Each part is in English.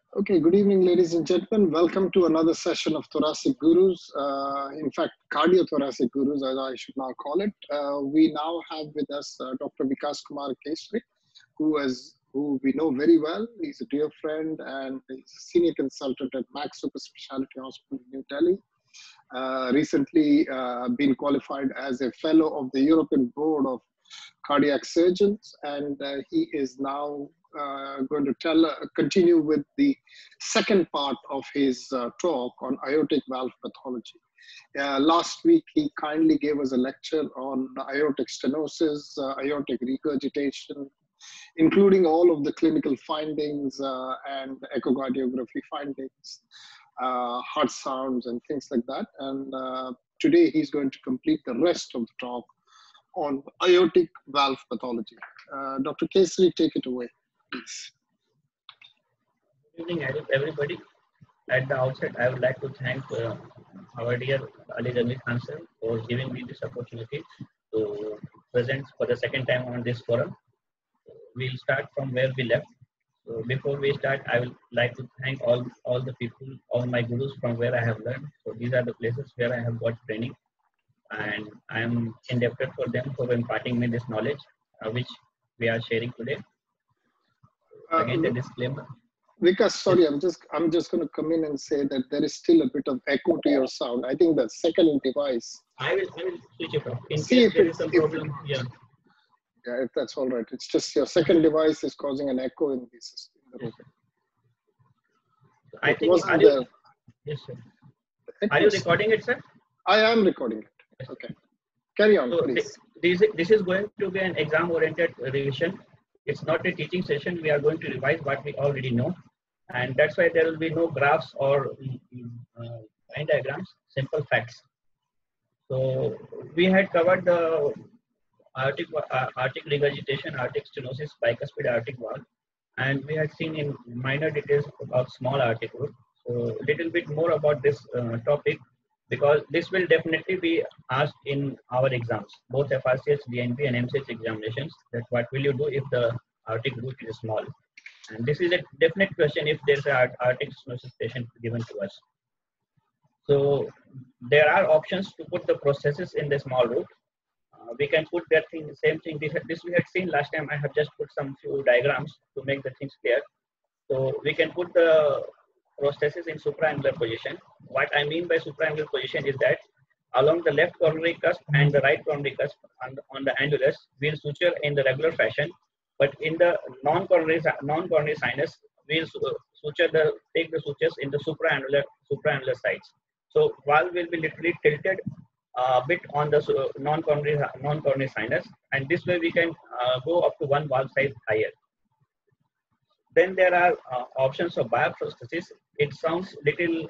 Okay, good evening, ladies and gentlemen. Welcome to another session of Thoracic Gurus. In fact, Cardiothoracic Gurus, as I should now call it. We now have with us Dr. Vikas Kumar Kesri, who we know very well. He's a dear friend and he's a senior consultant at Max Super Specialty Hospital in New Delhi. Recently been qualified as a fellow of the European Board of Cardiac Surgeons, and he is now going to continue with the second part of his talk on aortic valve pathology. Last week, he kindly gave us a lecture on aortic stenosis, aortic regurgitation, including all of the clinical findings and echocardiography findings, heart sounds and things like that. And today he's going to complete the rest of the talk on aortic valve pathology. Dr. Kesri, take it away, please. Good evening, everybody. At the outset, I would like to thank our dear Ali Jamil Khan sir for giving me this opportunity to present for the second time on this forum. We'll start from where we left. So before we start, I would like to thank all the people, all my gurus from where I have learned. So these are the places where I have got training, and I am indebted for them for imparting me this knowledge, which we are sharing today. Again, the disclaimer. Vikas, sorry, I'm just going to come in and say that there is still a bit of echo to your sound. I think the second device. I will switch it off. In case there is some problem, yeah. Yeah, if that's all right. It's just your second device is causing an echo in the system. Yes. I think, yes, sir. Are you recording it, sir? I am recording it. Yes. Okay. Carry on, so please. This is going to be an exam-oriented revision. It's not a teaching session. We are going to revise what we already know. And that's why there will be no graphs or line diagrams, simple facts. So we had covered the aortic regurgitation, aortic stenosis, bicuspid aortic valve, and we had seen in minor details about small aortic root. So a little bit more about this topic, because this will definitely be asked in our exams, both FRCS, DNB, and MCH examinations. That what will you do if the aortic root is small? And this is a definite question if there's an aortic stenosis patient given to us. So there are options to put the processes in the small root. We can put that thing, same thing. This we had seen last time. I have just put some few diagrams to make the things clear. So we can put the prosthesis in supraangular position. What I mean by supraangular position is that along the left coronary cusp and the right coronary cusp on the annulus, we'll suture in the regular fashion. But in the non-coronary sinus, we'll take the sutures in the supraannular sides. So valve will be literally tilted a bit on the non-coronary sinus, and this way we can go up to one valve size higher. Then there are options of bioprosthesis. It sounds little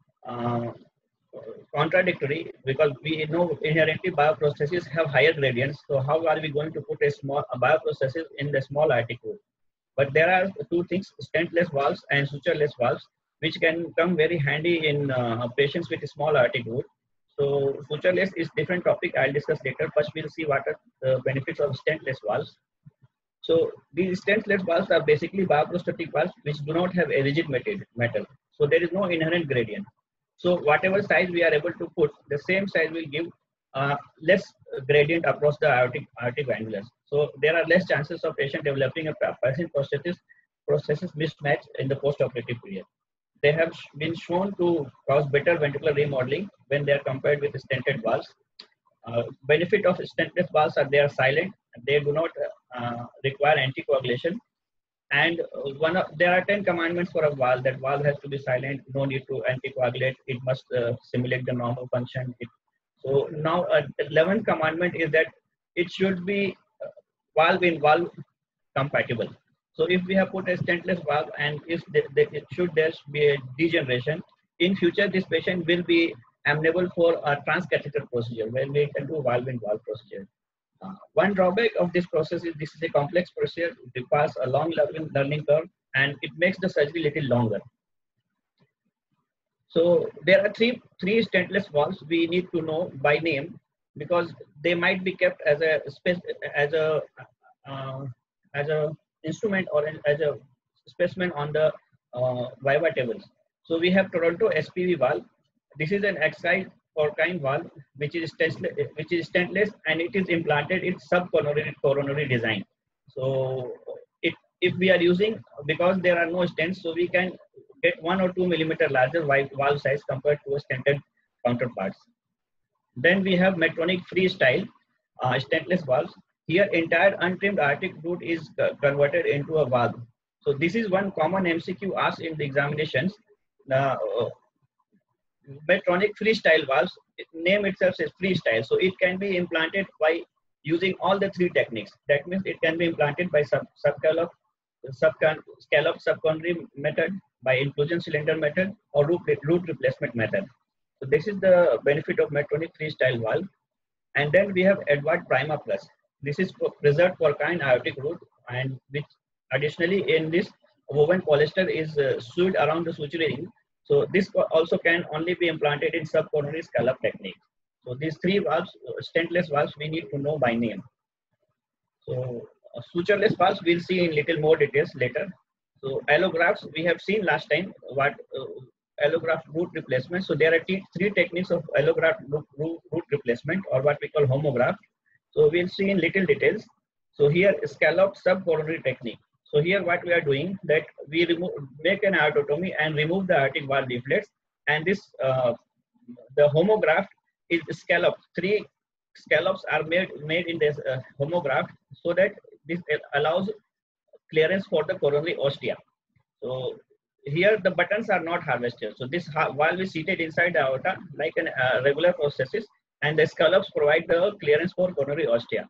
contradictory because we know inherently bioprosthesis have higher gradients. So how are we going to put a bioprosthesis in the small aortic root? But there are two things: stentless valves and sutureless valves, which can come very handy in patients with a small aortic root. So sutureless is different topic. I'll discuss later. First, we'll see what are the benefits of stentless valves. So these stentless valves are basically bioprosthetic valves which do not have a rigid metal. So there is no inherent gradient. So whatever size we are able to put, the same size will give less gradient across the aortic annulus. So there are less chances of patient developing a passive prosthesis mismatch in the post-operative period. They have been shown to cause better ventricular remodeling when they are compared with the stented valves. Benefit of stentless valves are they are silent, they do not require anticoagulation, and there are 10 commandments for a valve. That valve has to be silent, no need to anticoagulate, it must simulate the normal function. So now 11th commandment is that it should be valve in valve compatible. So if we have put a stentless valve and if there should be a degeneration, in future this patient will be amenable for a transcatheter procedure where we can do valve in valve procedure. One drawback of this process is this is a complex procedure. It requires a long learning curve and it makes the surgery a little longer. So there are three stentless valves we need to know by name because they might be kept as a instrument or as a specimen on the Viva tables. So we have Toronto SPV valve. This is an X-side Porcine valve which is stentless and it is implanted in subcoronary design. So if we are using, because there are no stents, so we can get 1 or 2 millimeter larger valve size compared to a stented counterparts. Then we have Medtronic freestyle stentless valves. Here entire untrimmed aortic root is converted into a valve. So this is one common MCQ asked in the examinations. Medtronic freestyle valves, name itself says freestyle. So it can be implanted by using all the three techniques. That means it can be implanted by scallop subcoronary method, by inclusion cylinder method, or root replacement method. So this is the benefit of Medtronic freestyle valve. And then we have Edward Prima Plus. This is for preserved porcine aortic root, and which additionally in this woven polyester is sewed around the suturing. So this also can only be implanted in subcoronary scallop technique. So these three valves, stentless valves, we need to know by name. So sutureless valves we'll see in little more details later. So allografts, we have seen last time what allograft root replacement. So there are three techniques of allograft root replacement, or what we call homograft. So we'll see in little details. So here scallop subcoronary technique. So here what we are doing, that we make an aortotomy and remove the aortic valve leaflets, and this the homograft is scallop. 3 scallops are made in this homograft, so that this allows clearance for the coronary ostia. So here the buttons are not harvested. So this valve is seated inside the aorta like a regular prosthesis, and the scallops provide the clearance for coronary ostia.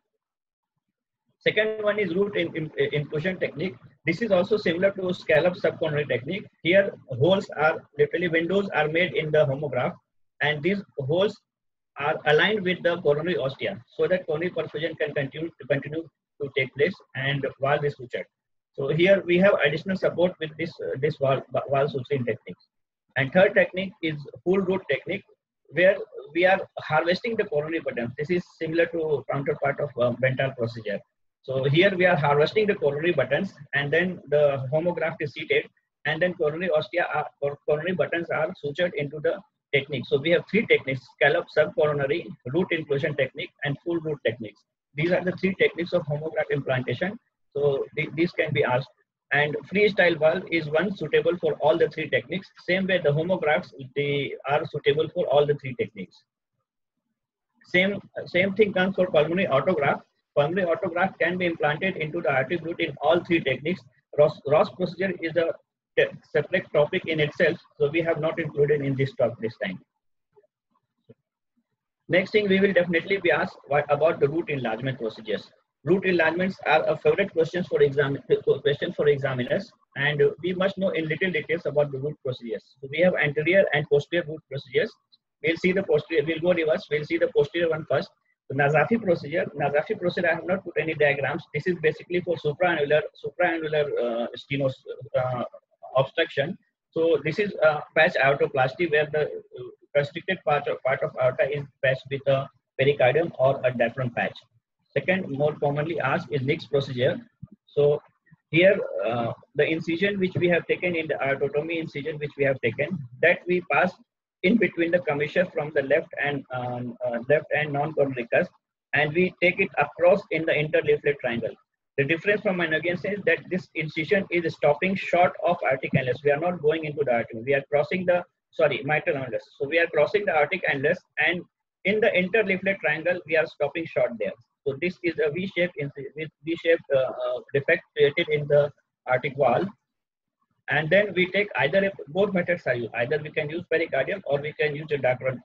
Second one is root inclusion technique. This is also similar to scallop subcoronary technique. Here holes are literally windows are made in the homograft, and these holes are aligned with the coronary ostia, so that coronary perfusion can continue to take place and valve is sutured. So here we have additional support with this valve suturing technique. And third technique is full root technique, where we are harvesting the coronary buttons. This is similar to counterpart of Bentall procedure. So here we are harvesting the coronary buttons, and then the homograft is seated, and then coronary ostia or coronary buttons are sutured into the technique. So we have 3 techniques: scallop subcoronary, root inclusion technique, and full root techniques. These are the 3 techniques of homograft implantation. So these can be asked. And freestyle valve is one suitable for all the 3 techniques. Same way the homografts, they are suitable for all the 3 techniques. Same thing comes for pulmonary autograft. Pulmonary autograft can be implanted into the aortic root in all 3 techniques. Ross procedure is a separate topic in itself, so we have not included in this talk this time. Next thing, we will definitely be asked about the root enlargement procedures. Root enlargements are a favorite question for examiners, and we must know in little details about the root procedures. So we have anterior and posterior root procedures. We'll see the posterior. We'll go reverse. We'll see the posterior one first. The Nazafi procedure. Nazafi procedure, I have not put any diagrams. This is basically for supraannular stenos obstruction. So this is a patch aortoplasty, where the constricted part of aorta is patched with a pericardium or a diaphragm patch. Second, more commonly asked, is Nix procedure. So here the incision which we have taken in the aortotomy incision which we have taken, that we pass in between the commissure from the left and non-coronary cusp, and we take it across in the interleaflet triangle. The difference from Minogian is that this incision is stopping short of aortic annulus. We are not going into the aortic. We are crossing the mitral annulus. So we are crossing the aortic annulus, and in the interleaflet triangle we are stopping short there. So this is a V-shaped defect created in the aortic wall. And then we take both methods are used. Either we can use pericardium, or we can use a dacron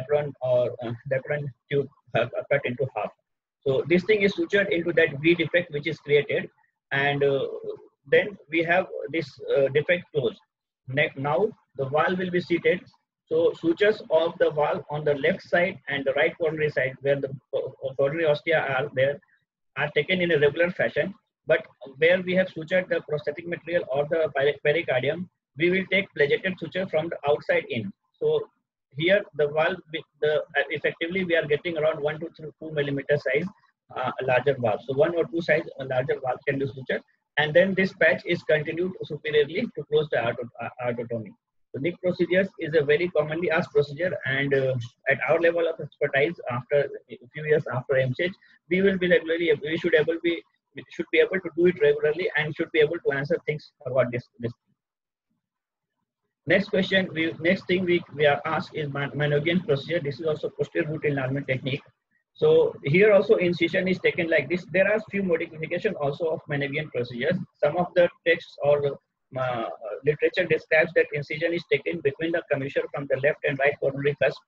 tube cut into half. So this thing is sutured into that V defect which is created, and then we have this defect closed. Now the valve will be seated. So sutures of the valve on the left side and the right coronary side, where the coronary ostia are there, are taken in a regular fashion. But where we have sutured the prosthetic material or the pericardium, we will take pledgeted suture from the outside in. So here the valve, effectively we are getting around 1 to 2 millimeter size larger valve. So 1 or 2 size larger valve can be sutured, and then this patch is continued superiorly to close the arteriotomy. So NIC procedures is a very commonly asked procedure, and at our level of expertise, after a few years after MCH, we will be regularly, we should be able to do it regularly and should be able to answer things about this. Next question, next thing we are asked is Manogian procedure. This is also posterior root enlargement technique. So here also incision is taken like this. There are few modifications also of Manogian procedures. Some of the texts or literature describes that incision is taken between the commissure from the left and right coronary cusp,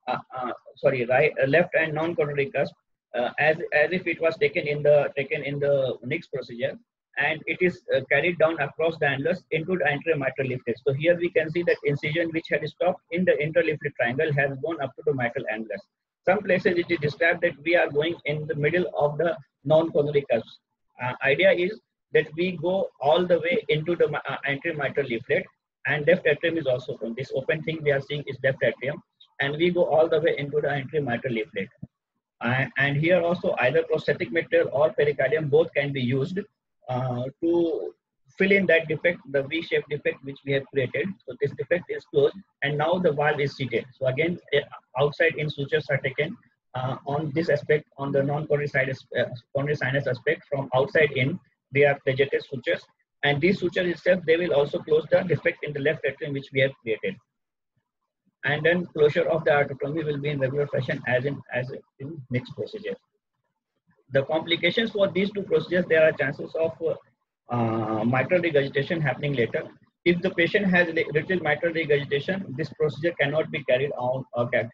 left and non-coronary cusp, as if it was taken in the NICS procedure, and it is carried down across the annulus into the anterior mitral leaflet. So here we can see that incision which had stopped in the interleaflet triangle has gone up to the mitral annulus. Some places it is described that we are going in the middle of the non-coronary cusp. Idea is that we go all the way into the anterior mitral leaflet, and left atrium is also from this open thing we are seeing is left atrium, and we go all the way into the anterior mitral leaflet. And here also either prosthetic material or pericardium both can be used to fill in that defect, the V-shaped defect which we have created. So this defect is closed, and now the valve is seated. So again, outside in sutures are taken on this aspect, on the non-coronary coronary sinus aspect. From outside in, they are pleated sutures, and these sutures itself, they will also close the defect in the left atrium which we have created. And then closure of the arteriotomy will be in regular fashion as in NICS procedure. The complications for these two procedures, there are chances of mitral regurgitation happening later. If the patient has little mitral regurgitation, this procedure cannot be carried out.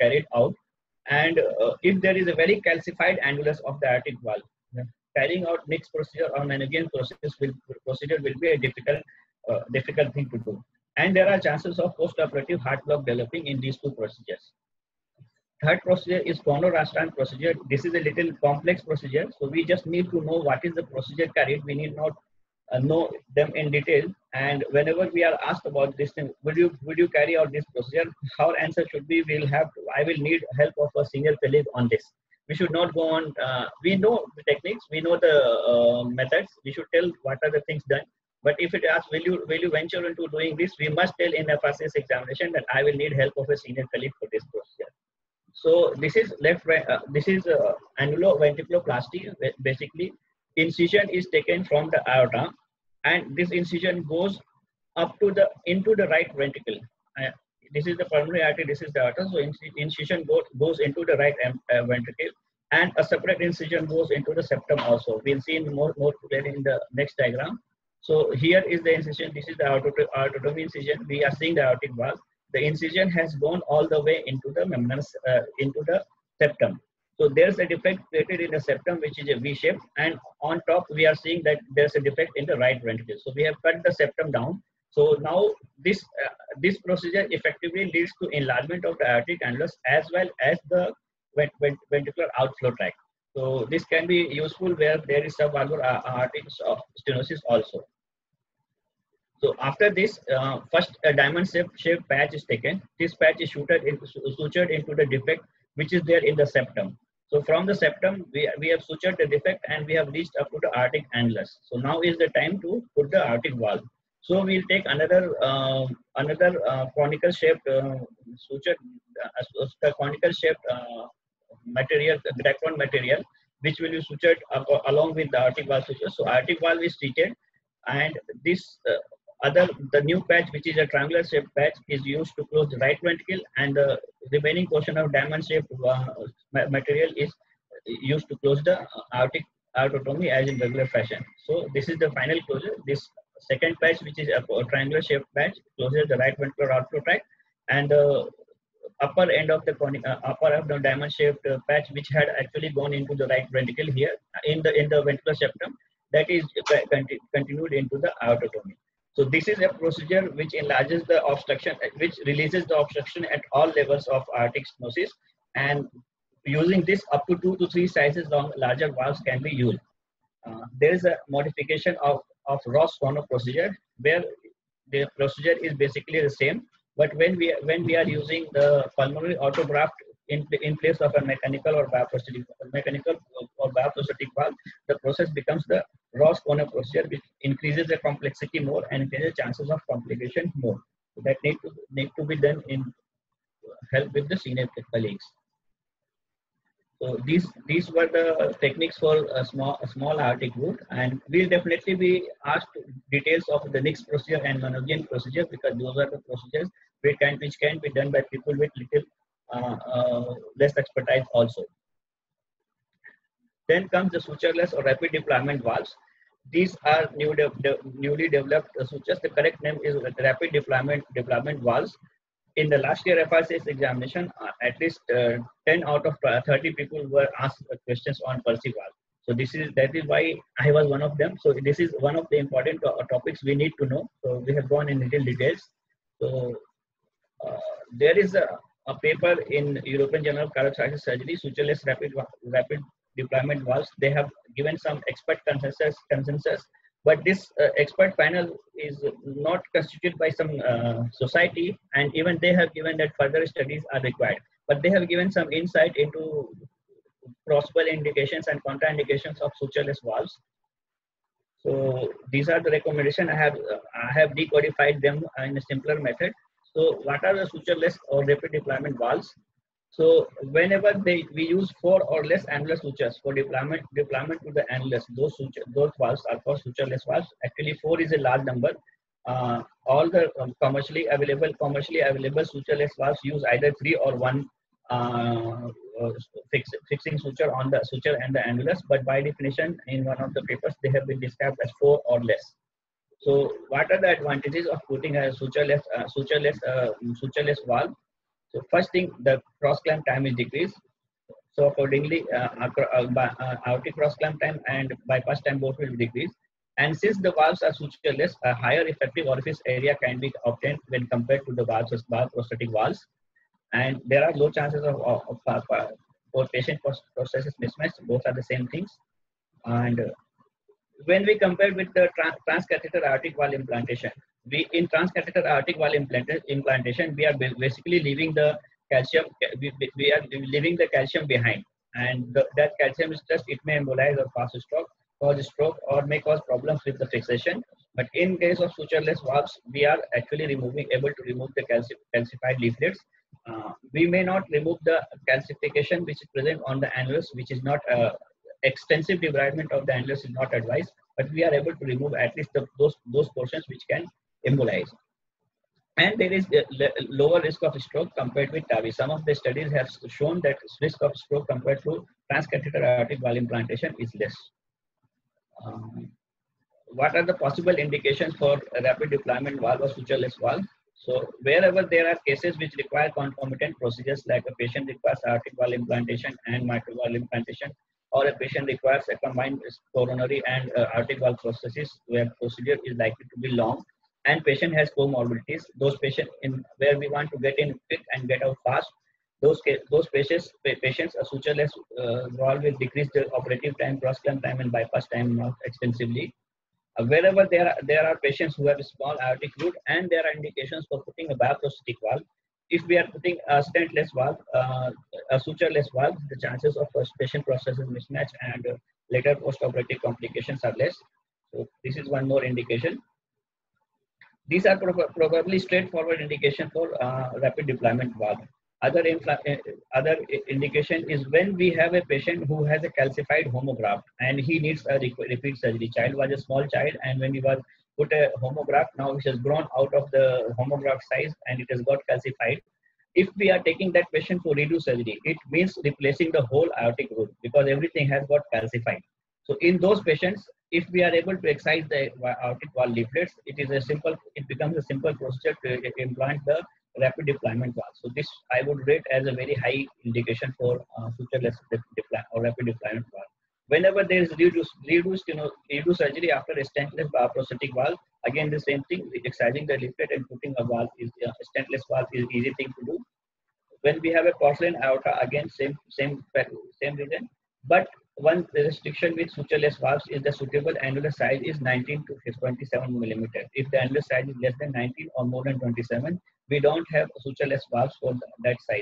And if there is a very calcified annulus of the aortic valve, carrying out NICS procedure or Manogian procedure will be a difficult thing to do. And there are chances of post-operative heart block developing in these two procedures. Third procedure is Conor-Rastran procedure. This is a little complex procedure, so we just need to know what is the procedure carried. We need not know them in detail. And whenever we are asked about this thing, would you carry out this procedure? Our answer should be, I will need help of a senior colleague on this. We should not go on. We know the techniques, we know the methods. We should tell what are the things done. But if it asks, will you venture into doing this? We must tell in a FRCS examination that I will need help of a senior colleague for this procedure. So this is annuloventriculoplasty. Basically, incision is taken from the aorta, and this incision goes up to into the right ventricle. This is the pulmonary artery. This is the aorta. So incision goes into the right ventricle, and a separate incision goes into the septum also. We'll see in more clearly in the next diagram. So here is the incision. This is the arteriotomy incision. We are seeing the aortic valve. The incision has gone all the way into the membranous, into the septum. So there's a defect created in the septum, which is a V shape, and on top we are seeing that there's a defect in the right ventricle. So we have cut the septum down. So now this procedure effectively leads to enlargement of the aortic annulus as well as the ventricular outflow tract. So this can be useful where there is subvalvular aortic stenosis also. So after this, first a diamond-shaped patch is taken. This patch is sutured into the defect which is there in the septum. So from the septum, we have sutured the defect and we have reached up to the aortic annulus. So now is the time to put the aortic valve. So we'll take another conical-shaped suture, conical-shaped material, Dacron material, which will be sutured along with the aortic valve suture. So aortic valve is treated, and this the new patch, which is a triangular shaped patch, is used to close the right ventricle, and the remaining portion of diamond shaped material is used to close the aortic arteriotomy as in regular fashion. So this is the final closure. This second patch, which is a triangular shaped patch, closes the right ventricular outflow tract, and the upper end of the upper of the diamond shaped patch, which had actually gone into the right ventricle here in the ventricular septum, that is continued into the aortotomy. So this is a procedure which enlarges the obstruction, which releases the obstruction at all levels of aortic stenosis, and using this up to 2 to 3 sizes long larger valves can be used. There is a modification of Ross-Conor procedure where the procedure is basically the same, but when we are using the pulmonary autograft in place of a mechanical or bioprosthetic valve, the process becomes the Ross corner procedure, which increases the complexity more and increases chances of complication more. So that need to be done in help with the senior colleagues. So these were the techniques for a small aortic root, and we'll definitely be asked details of the Nix procedure and Manoogian procedure, because those are the procedures which can be done by people with little less expertise also. Then comes the sutureless or rapid deployment valves. These are newly developed sutures. The correct name is rapid deployment valves. In the last year FRCS examination, at least 10 out of 30 people were asked questions on Percy valve. So that is why I was one of them. So this is one of the important topics we need to know. So we have gone in little details. So there is a paper in European Journal of Cardiothoracic Surgery, sutureless rapid deployment valves. They have given some expert consensus, but this expert panel is not constituted by some society, and even they have given that further studies are required. But they have given some insight into possible indications and contraindications of sutureless valves. So these are the recommendations. I have decodified them in a simpler method. So what are the sutureless or rapid deployment valves? So whenever we use 4 or less annular sutures for deployment to the annulus, those valves are called sutureless valves. Actually, 4 is a large number. All the commercially available sutureless valves use either 3 or 1 fixing suture on the suture and the annulus, but by definition, in one of the papers, they have been described as 4 or less. So what are the advantages of putting a sutureless valve? So first thing, the cross clamp time is decreased. So accordingly, aortic cross clamp time and bypass time both will decrease. And since the valves are sutureless, a higher effective orifice area can be obtained when compared to the prosthetic valves. And there are low chances for patient prosthesis mismatch. Both are the same things. And when we compare with the transcatheter aortic valve implantation, in transcatheter aortic valve implantation, we are basically leaving the calcium. We are leaving the calcium behind, and that calcium is just, it may embolize or cause stroke, or may cause problems with the fixation. But in case of sutureless valves, we are actually able to remove the calcified leaflets. We may not remove the calcification which is present on the annulus, which is not extensive debridement of the annulus is not advised, but we are able to remove at least those portions which can embolize. And there is a lower risk of stroke compared with TAVI. Some of the studies have shown that risk of stroke compared to transcatheter aortic valve implantation is less. What are the possible indications for a rapid deployment valve or sutureless valve? So wherever there are cases which require concomitant procedures, like a patient requires aortic valve implantation and mitral valve implantation, or a patient requires a combined coronary and aortic valve prosthesis, where procedure is likely to be long, and patient has comorbidities, those patients where we want to get in quick and get out fast, those patients a sutureless valve will decrease the operative time, cross clamp time, and bypass time extensively. Wherever there are patients who have a small aortic root and there are indications for putting a bioprosthetic valve, if we are putting a stentless valve, a sutureless valve, the chances of patient prosthesis mismatch and later post-operative complications are less. So this is one more indication. These are probably straightforward indication for rapid deployment valve. Other indication is when we have a patient who has a calcified homograft and he needs a repeat surgery. Child was a small child, and when he was put a homograft, now it has grown out of the homograft size and it has got calcified. If we are taking that patient for redo surgery, it means replacing the whole aortic root because everything has got calcified. So in those patients, if we are able to excise the aortic valve leaflets, it becomes a simple procedure to implant the rapid deployment valve. So this I would rate as a very high indication for sutureless or rapid deployment valve. Whenever there is redo surgery after a stentless bioprosthetic valve, again the same thing, excising the leaflet and putting a valve is a stentless valve is easy thing to do. When we have a porcelain aorta, again same reason, but one restriction with sutureless valves is the suitable annular size is 19 to 27 millimeter. If the annular size is less than 19 or more than 27, we don't have sutureless valves for that size.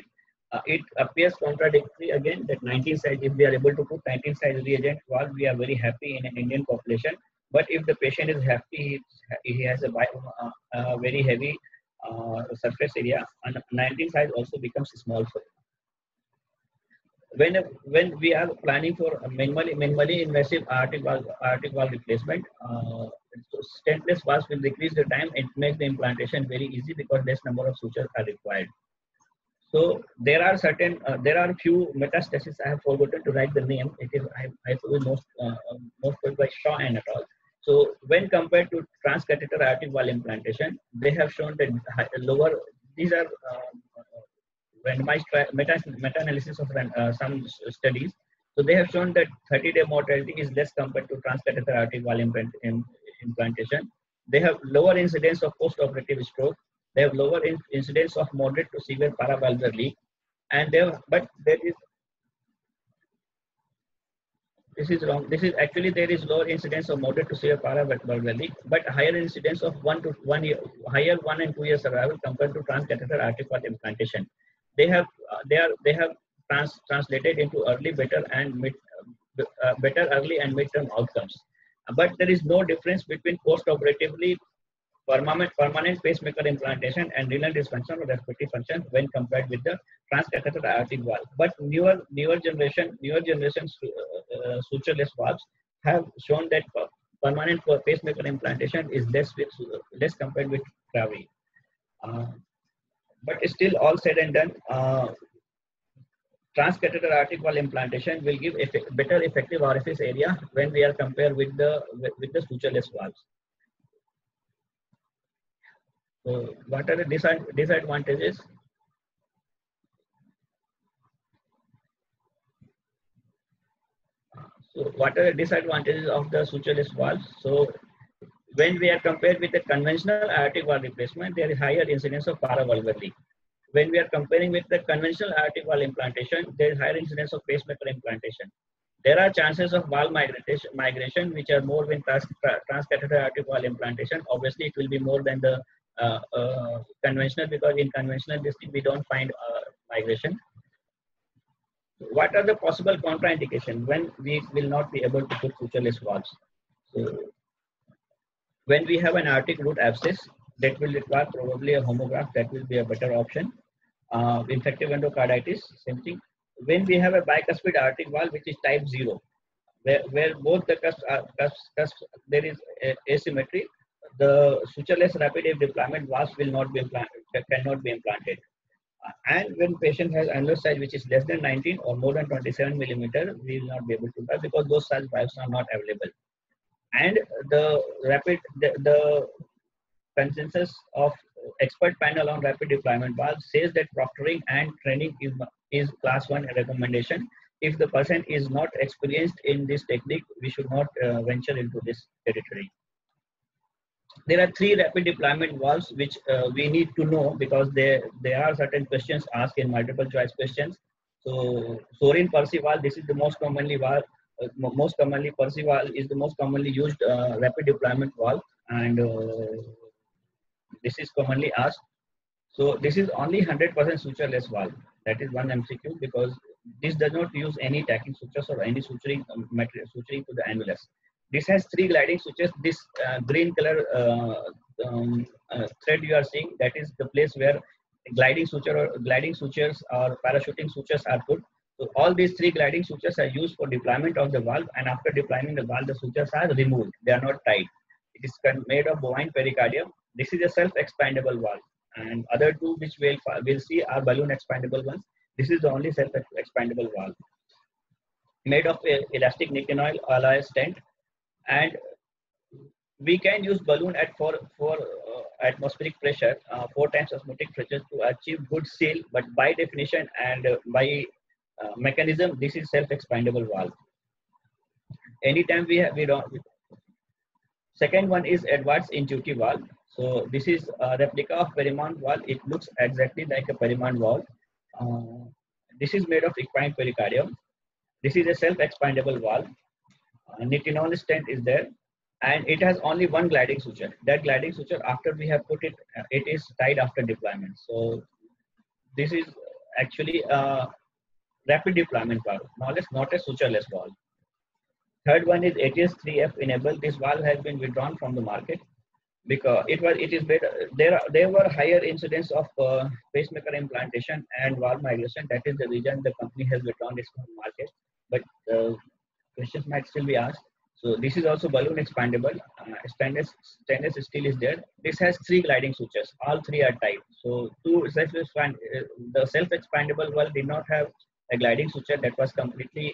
It appears contradictory again that 19 size, if we are able to put 19 size reagent valve, we are very happy in an Indian population. But if the patient is happy, he has a very heavy surface area, and 19 size also becomes small for him. When we are planning for a minimally invasive aortic valve replacement, stentless valves will decrease the time. It makes the implantation very easy because less number of sutures are required. So there are few metastases. I have forgotten to write the name. It is I suppose most by Shaw and et al. So when compared to transcatheter aortic valve implantation, they have shown that lower. These are randomized meta-analysis of some studies. So they have shown that 30-day mortality is less compared to transcatheter aortic valve implantation. They have lower incidence of post-operative stroke. They have lower incidence of moderate to severe paravalvular leak, and this is wrong. This is actually there is lower incidence of moderate to severe paravalvular leak, but higher incidence of 1 and 2 year survival compared to transcatheter aortic valve implantation. They have translated into better early and midterm outcomes, but there is no difference between post-operatively permanent pacemaker implantation and renal dysfunction or respiratory function when compared with the transcatheter aortic valve. But newer generation sutureless valves have shown that permanent pacemaker implantation is less compared with TAVI. But still, all said and done, transcatheter aortic valve implantation will give better effective orifice area when we are compared with the sutureless valves. So what are the disadvantages? So what are the disadvantages of the sutureless valves? So when we are compared with the conventional aortic valve replacement, there is higher incidence of paravalvular leak. When we are comparing with the conventional aortic valve implantation, there is higher incidence of pacemaker implantation. There are chances of valve migration which are more when transcatheter aortic valve implantation. Obviously, it will be more than the conventional, because in conventional testing we don't find migration. What are the possible contraindications when we will not be able to put sutureless valves? So when we have an aortic root abscess, that will require probably a homograph. That will be a better option. Infective endocarditis, same thing. When we have a bicuspid aortic valve which is type 0, where both the cusps there is asymmetry, the sutureless rapid AF deployment valves will not be implanted, cannot be implanted. And when patient has annular size which is less than 19 or more than 27 millimeter, we will not be able to do that because those size valves are not available. And the consensus of expert panel on rapid deployment valve says that proctoring and training is class 1 recommendation. If the person is not experienced in this technique, we should not venture into this territory. There are 3 rapid deployment valves which we need to know, because there are certain questions asked in multiple choice questions. So Sorin-Percy valve, this is the most commonly Percy valve is the most commonly used rapid deployment valve, and this is commonly asked. So this is only 100% sutureless valve. That is one MCQ, because this does not use any tacking sutures or any suturing suturing to the annulus. This has 3 gliding sutures. This green color thread you are seeing, that is the place where gliding sutures or parachuting sutures are put. So all these 3 gliding sutures are used for deployment of the valve, and after deploying the valve, the sutures are removed. They are not tied. It is made of bovine pericardium. This is a self-expandable valve, and other 2 which we'll see are balloon expandable ones. This is the only self-expandable valve, made of elastic nitinol alloy stent, and we can use balloon at 4 atmospheric pressure, 4 times osmotic pressure, to achieve good seal. But by definition and by mechanism, this is self-expandable valve. Anytime we don't. Second one is Edwards intuitive valve. So this is a replica of Perrimon valve. It looks exactly like a Perrimon valve. This is made of equine pericardium. This is a self-expandable valve. Nitinol stent is there, and it has only 1 gliding suture. That gliding suture, after we have put it, it is tied after deployment. So this is actually a rapid deployment valve, not a sutureless valve. Third one is ATS3F enabled. This valve has been withdrawn from the market because it is better. There were higher incidence of pacemaker implantation and valve migration. That is the reason the company has withdrawn this from the market. But questions might still be asked. So this is also balloon expandable. Stainless steel is there. This has 3 gliding sutures. All 3 are tight. So the self-expandable valve did not have a gliding suture. That was completely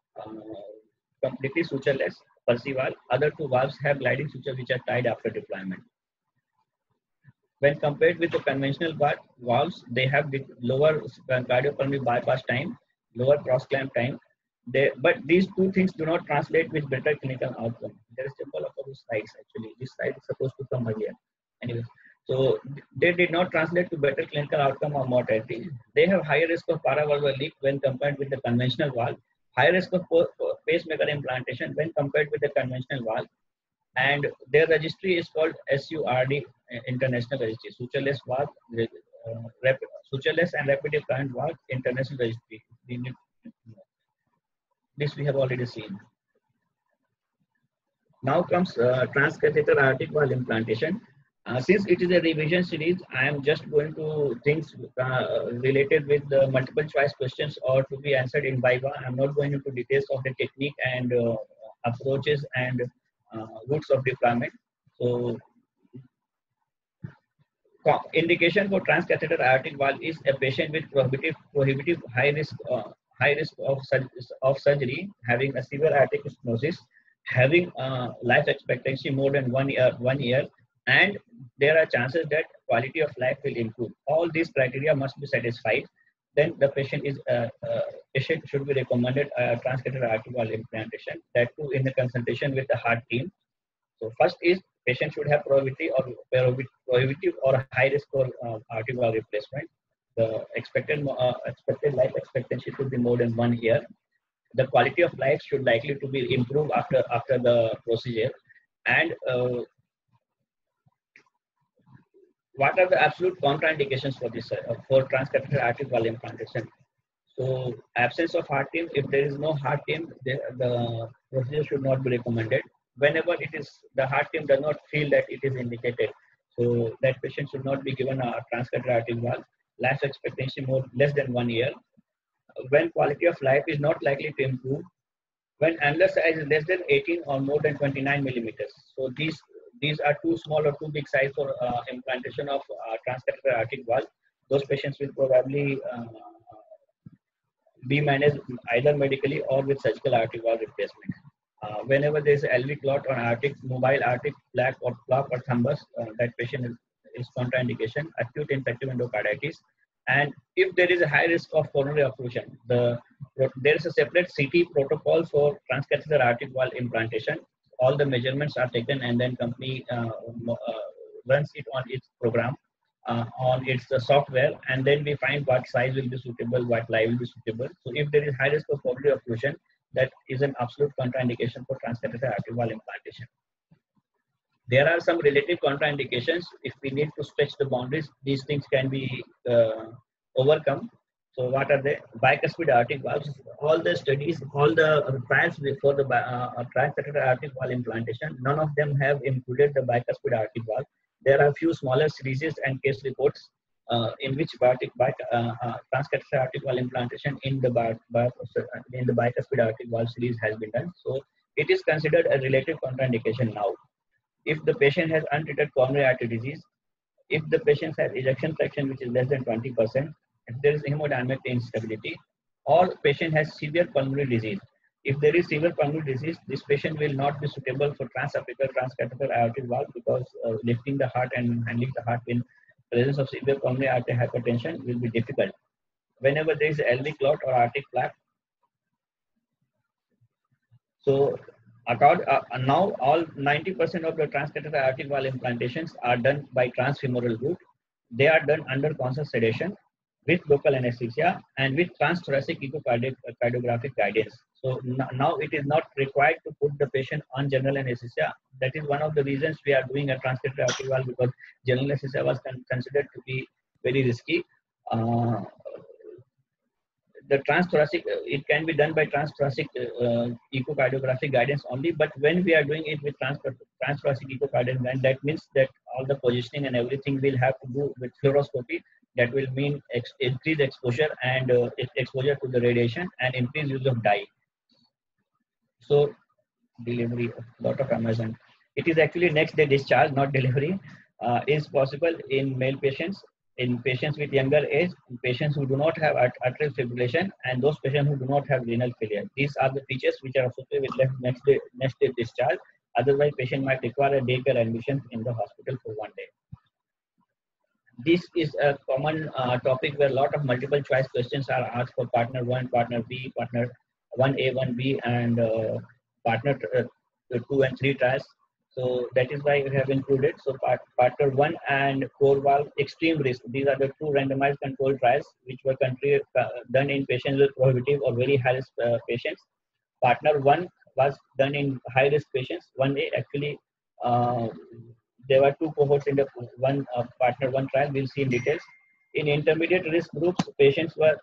sutureless Percy valve. Other 2 valves have gliding sutures which are tied after deployment. When compared with the conventional valves, they have the lower cardiopulmonary bypass time, lower cross clamp time. But these 2 things do not translate with better clinical outcome. There is a symbol of those slides actually. This slide is supposed to come earlier. Anyway, so they did not translate to better clinical outcome or mortality. They have higher risk of paravalvular leak when compared with the conventional valve, higher risk of pacemaker implantation when compared with the conventional valve, and their registry is called SURD International Registry, sutureless valve, sutureless and rapid deployment valve international registry. This we have already seen. Now comes transcatheter aortic valve implantation. Since it is a revision series, I am just going to things related with the multiple choice questions or to be answered in Viva. I am not going into details of the technique and approaches and routes of deployment. So, indication for transcatheter aortic valve is a patient with prohibitive high risk of surgery, having a severe aortic stenosis, having life expectancy more than 1 year, and there are chances that quality of life will improve. All these criteria must be satisfied. Then the patient should be recommended transcatheter aortic valve implantation. That too in the consultation with the heart team. So first is patient should have prohibitive or high risk for aortic valve replacement. The expected life expectancy should be more than 1 year. The quality of life should likely to be improved after the procedure. And what are the absolute contraindications for this for transcatheter aortic valve implantation? So absence of heart team. If there is no heart team, the procedure should not be recommended. Whenever the heart team does not feel that it is indicated, so that patient should not be given a transcatheter aortic valve. Life expectancy less than 1 year. When quality of life is not likely to improve, when annulus size is less than 18 or more than 29 millimeters. So these are too small or too big size for implantation of transcatheter aortic valve. Those patients will probably be managed either medically or with surgical aortic valve replacement. Whenever there is LV clot or mobile aortic plaque or thrombus, that patient is contraindication, acute infective endocarditis. And if there is a high risk of coronary occlusion, there is a separate CT protocol for transcatheter aortic valve implantation. All the measurements are taken and then company runs it on its program, on its software, and then we find what size will be suitable, what lie will be suitable. So if there is high risk of coronary occlusion, that is an absolute contraindication for transcatheter aortic valve implantation. There are some relative contraindications. If we need to stretch the boundaries, these things can be overcome. So what are they? Bicuspid aortic valves. All the studies, all the trials for the transcatheter aortic valve implantation, none of them have included the bicuspid aortic valve. There are few smaller series and case reports in which transcatheter aortic valve implantation in the bicuspid aortic valve series has been done. So it is considered a relative contraindication now. If the patient has untreated coronary artery disease, if the patient has ejection fraction which is less than 20%, if there is hemodynamic instability, or patient has severe pulmonary disease. If there is severe pulmonary disease, this patient will not be suitable for transapical transcatheter aortic valve because lifting the heart and handling the heart in presence of severe pulmonary artery hypertension will be difficult. Whenever there is LV clot or aortic plaque, so now all 90% of the transcatheter aortic valve implantations are done by transfemoral route. They are done under conscious sedation with local anesthesia and with transthoracic echocardiographic guidance. So now it is not required to put the patient on general anesthesia. That is one of the reasons we are doing a transcatheter aortic valve, because general anesthesia was considered to be very risky. the transthoracic, it can be done by transthoracic echocardiographic guidance only. But when we are doing it with transthoracic echocardiography, that means that all the positioning and everything will have to do with fluoroscopy. That will mean increased exposure and exposure to the radiation and increased use of dye. So delivery, lot of Amazon. It is actually next day discharge, not delivery, is possible in male patients, in patients with younger age, in patients who do not have atrial fibrillation, and those patients who do not have renal failure. These are the features which are associated with next day discharge. Otherwise, patient might require a daycare admission in the hospital for 1 day. This is a common topic where a lot of multiple choice questions are asked for partner 1, partner B, partner 1A, 1B, and partner 2 and 3 trials. So that is why we have included. So partner 1 and core valve extreme risk. These are the 2 randomized controlled trials which were done in patients with prohibitive or very high risk patients. Partner 1 was done in high risk patients. 1A actually, there were 2 cohorts in the partner 1 trial. We'll see in details. In intermediate risk groups, patients were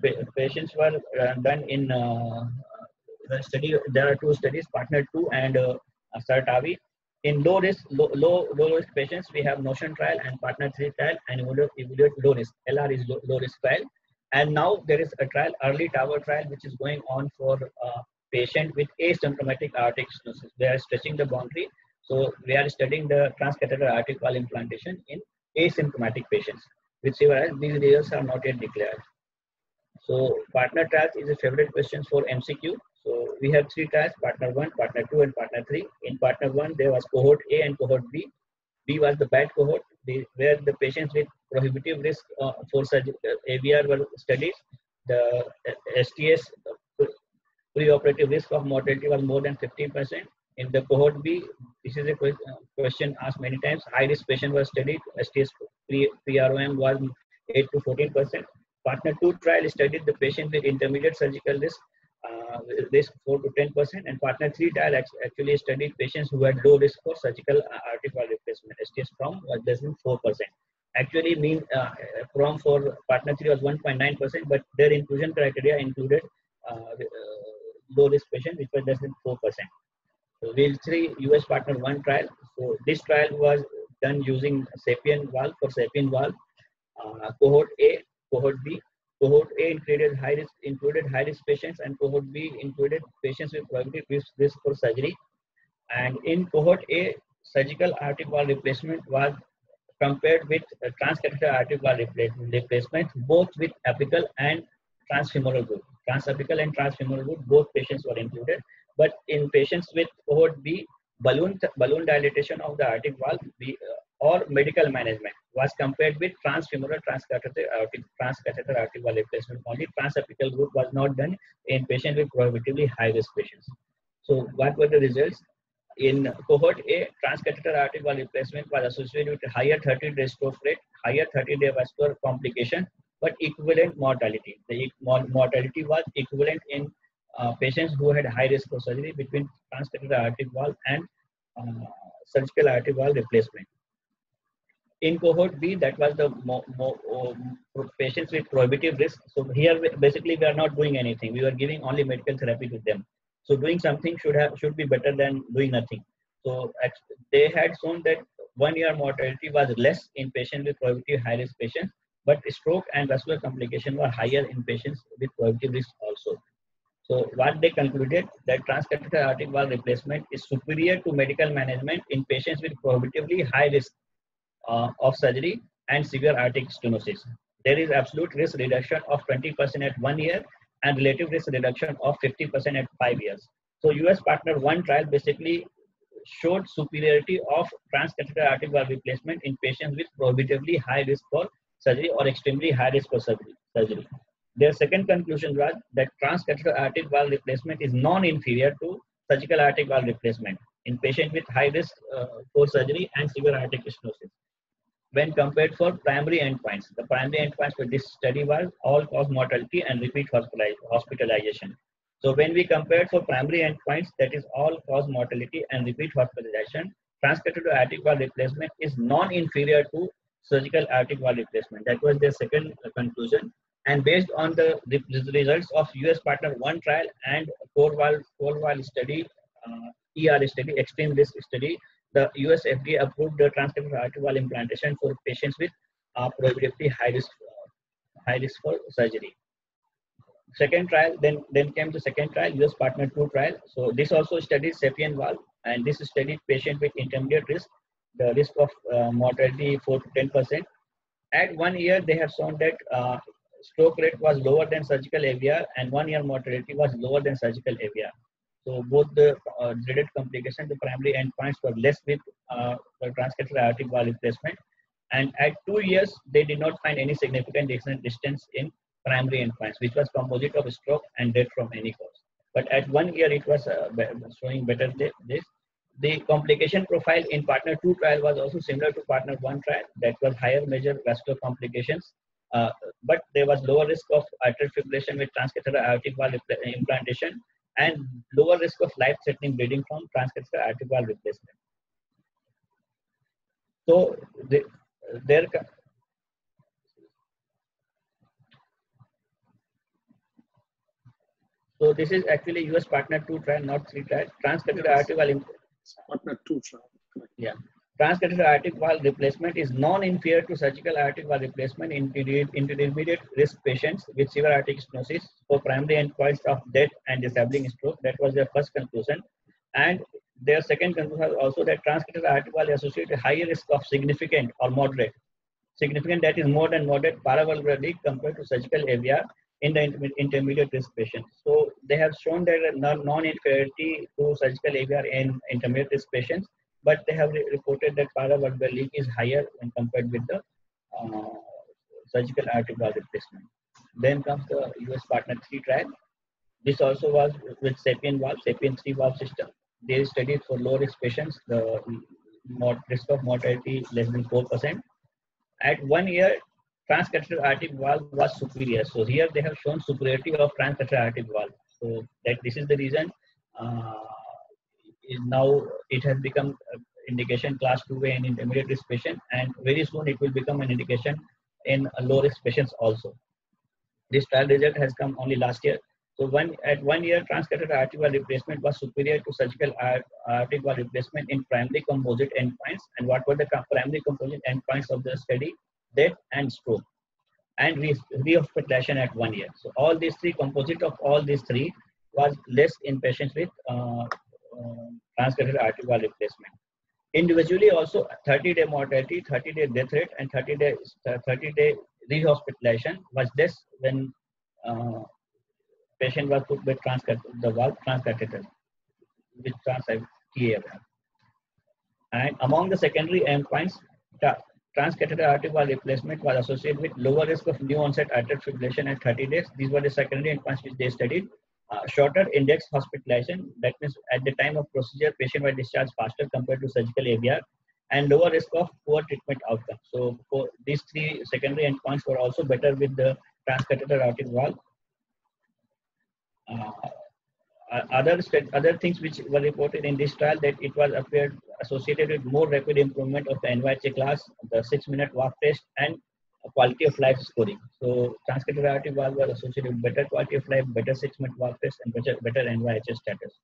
done in the study. There are 2 studies, partner 2 and Sartavi. In low risk patients, we have Notion trial and partner 3 trial and evaluate low risk. LR is low risk trial. And now there is a trial, early tower trial, which is going on for patient with asymptomatic aortic stenosis. They are stretching the boundary. So we are studying the transcatheter aortic valve implantation in asymptomatic patients. With CVRS, these results are not yet declared. So partner trials is a favorite question for MCQ. So we have 3 trials, partner 1, partner 2, and partner 3. In partner 1, there was cohort A and cohort B. B was the bad cohort, where the patients with prohibitive risk for AVR were studied. The STS preoperative risk of mortality was more than 50%. In the cohort B, this is a question asked many times. High risk patient was studied. STS pre-ROM was 8 to 14%. Partner 2 trial studied the patient with intermediate surgical risk, risk 4 to 10%, and partner 3 trial actually studied patients who had low risk for surgical aortic valve replacement. STS from was less than 4%. Actually, mean from for partner 3 was 1.9%, but their inclusion criteria included low risk patient, which was less than 4%. So we'll see US partner 1 trial. So this trial was done using SAPIEN valve for SAPIEN valve. Cohort A, cohort B. Cohort A included high risk patients, and cohort B included patients with prohibitive risk for surgery. And in cohort A, surgical aortic valve replacement was compared with transcatheter aortic valve replacement, both with apical and transfemoral route. Transapical and transfemoral route, both patients were included. But in patients with cohort B, balloon dilatation of the aortic valve or medical management was compared with transfemoral transcatheter aortic valve replacement. Only transapical route was not done in patients with prohibitively high risk patients. So what were the results? In cohort A, transcatheter aortic valve replacement was associated with higher 30-day stroke rate, higher 30-day vascular complication, but equivalent mortality. The mortality was equivalent in patients who had high risk for surgery between transcatheter aortic valve and surgical aortic valve replacement. In cohort B, that was the patients with prohibitive risk. So here, basically, we are not doing anything. We were giving only medical therapy to them. So doing something should be better than doing nothing. So they had shown that 1 year mortality was less in patients with prohibitive high risk patients, but stroke and vascular complication were higher in patients with prohibitive risk also. So what they concluded that transcatheter aortic valve replacement is superior to medical management in patients with prohibitively high risk of surgery and severe aortic stenosis. There is absolute risk reduction of 20% at 1 year and relative risk reduction of 50% at 5 years. So US partner 1 trial basically showed superiority of transcatheter aortic valve replacement in patients with prohibitively high risk for surgery or extremely high risk for surgery. Their second conclusion was that transcatheter aortic valve replacement is non-inferior to surgical aortic valve replacement in patients with high risk for surgery and severe aortic stenosis. When compared for primary endpoints, the primary endpoints for this study was all-cause mortality and repeat hospitalization. So when we compared for primary endpoints, that is all-cause mortality and repeat hospitalization, transcatheter aortic valve replacement is non-inferior to surgical aortic valve replacement. That was their second conclusion. And based on the results of US partner 1 trial and core study, ER study, extreme risk study, the US FDA approved the transcatheter arterial valve implantation for patients with prohibitively high risk for surgery. Second trial, then came the second trial, US partner 2 trial. So this also studied SAPIEN valve, and this studied patient with intermediate risk, the risk of mortality 4 to 10%. At 1 year, they have shown that stroke rate was lower than surgical AVR, and 1 year mortality was lower than surgical AVR. So both the dreaded complications, the primary endpoints were less with the transcatheter aortic valve replacement. And at 2 years, they did not find any significant distance in primary endpoints, which was composite of stroke and death from any cause. But at 1 year, it was showing better this. The complication profile in partner 2 trial was also similar to partner 1 trial. That was higher major vascular complications, but there was lower risk of atrial fibrillation with transcatheter aortic valve implantation and lower risk of life-threatening bleeding from transcatheter aortic valve replacement. So so this is actually US partner 2 trial, not 3 trial. Transcatheter aortic valve partner 2 trial. Correct. Yeah. Transcatheter aortic valve replacement is non-inferior to surgical aortic valve replacement in intermediate risk patients with severe aortic stenosis for primary endpoints of death and disabling stroke. That was their first conclusion. And their second conclusion was also that transcatheter aortic valve is associated with higher risk of significant or moderate. Significant, that is more than moderate paravalvular leak compared to surgical AVR in the intermediate risk patients. So they have shown that non-inferiority to surgical AVR in intermediate risk patients, but they have reported that paravalvular leak is higher when compared with the surgical aortic valve replacement. Then comes the US partner 3 trial. This also was with SAPIEN valve, SAPIEN 3 valve system. They studied for low risk patients, the risk of mortality less than 4%. At 1 year, transcatheter aortic valve was superior. So here they have shown superiority of transcatheter aortic valve. So that this is the reason now it has become indication class 2A in intermediate risk patient, and very soon it will become an indication in low risk patients also. This trial result has come only last year. So at 1 year, transcatheter aortic valve replacement was superior to surgical aortic valve replacement in primary composite endpoints. And what were the primary composite endpoints of the study? Death and stroke, and rehospitalization at 1 year. So all these three, composite of all these three, was less in patients with transcatheter aortic valve replacement. Individually also, 30-day mortality, 30-day death rate, and 30-day rehospitalization was less when patient was put with the valve transcatheter with TAVR. And among the secondary endpoints, transcatheter aortic valve replacement was associated with lower risk of new onset atrial fibrillation at 30 days. These were the secondary endpoints which they studied. Shorter index hospitalization, that means at the time of procedure, patient was discharged faster compared to surgical AVR, and lower risk of poor treatment outcome. So for these three secondary endpoints were also better with the transcatheter aortic valve. Other things which were reported in this trial, that it was appeared associated with more rapid improvement of the NYHA class, the 6-minute walk test, and quality of life scoring. So transcatheter aortic valve was associated with better quality of life, better 6-minute walk test, and better NYHA status.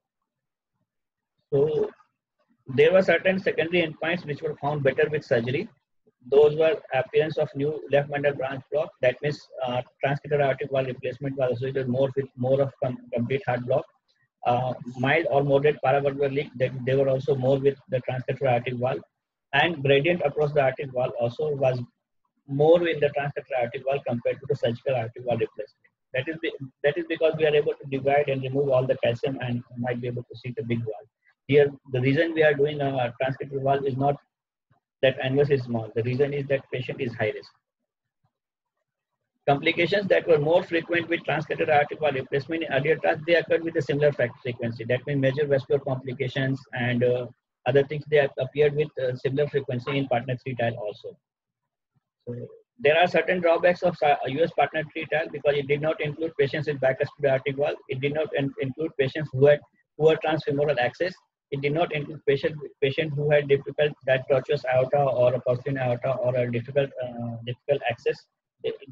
So there were certain secondary endpoints which were found better with surgery. Those were appearance of new left bundle branch block. That means transcatheter aortic valve replacement was associated with more of complete heart block. Mild or moderate paravalvular leak, they were also more with the transcatheter aortic valve, and gradient across the aortic valve also was more in the transcatheter aortic valve compared to the surgical aortic valve replacement. That is because we are able to divide and remove all the calcium and might be able to see the big valve. Here, the reason we are doing a transcatheter valve is not that annulus is small. The reason is that patient is high risk. Complications that were more frequent with transcatheter aortic valve replacement in earlier trials, they occurred with a similar frequency. That means major vascular complications and other things, they appeared with similar frequency in partner 3 trial also. So there are certain drawbacks of US partner 3 trial because it did not include patients with bicuspid aortic valve. It did not include patients who had poor transfemoral access. It did not include patient who had difficult tortuous aorta or a porcine aorta or a difficult access.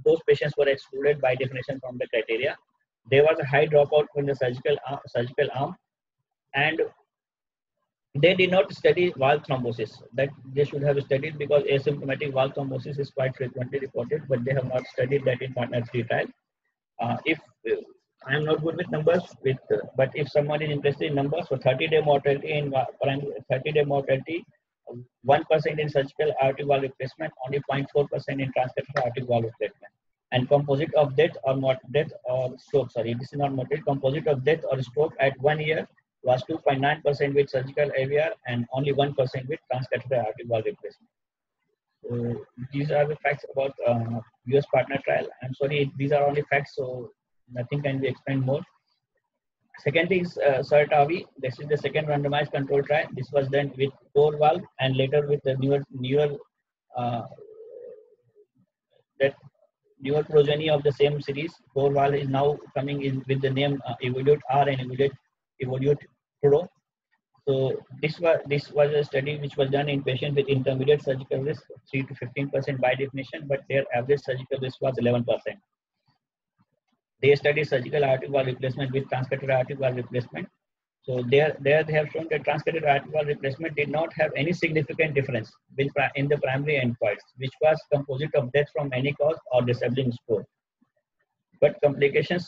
those patients were excluded by definition from the criteria. There was a high dropout from the surgical arm, and they did not study valve thrombosis that they should have studied, because asymptomatic valve thrombosis is quite frequently reported, but they have not studied that in partner 3 trial. If I am not good with numbers, but if someone is interested in numbers, so 30-day mortality in 30-day mortality, 1% in surgical aortic valve replacement, only 0.4% in transcatheter aortic valve replacement. And composite of death or stroke, sorry, this is not mortality, composite of death or stroke at 1 year was 2.9% with surgical AVR and only 1% with transcatheter aortic valve replacement. So these are the facts about US partner trial. I'm sorry, these are only facts, so nothing can be explained more. Second is CERT-AVI. This is the second randomized control trial. This was done with core valve and later with the newer progeny of the same series. Core valve is now coming in with the name Evolute R and Evolute Pro. So this was a study which was done in patients with intermediate surgical risk, 3 to 15% by definition, but their average surgical risk was 11%. They studied surgical aortic valve replacement with transcatheter aortic valve replacement. So there they have shown that transcatheter aortic valve replacement did not have any significant difference in the primary endpoints, which was composite of death from any cause or disabling stroke. But complication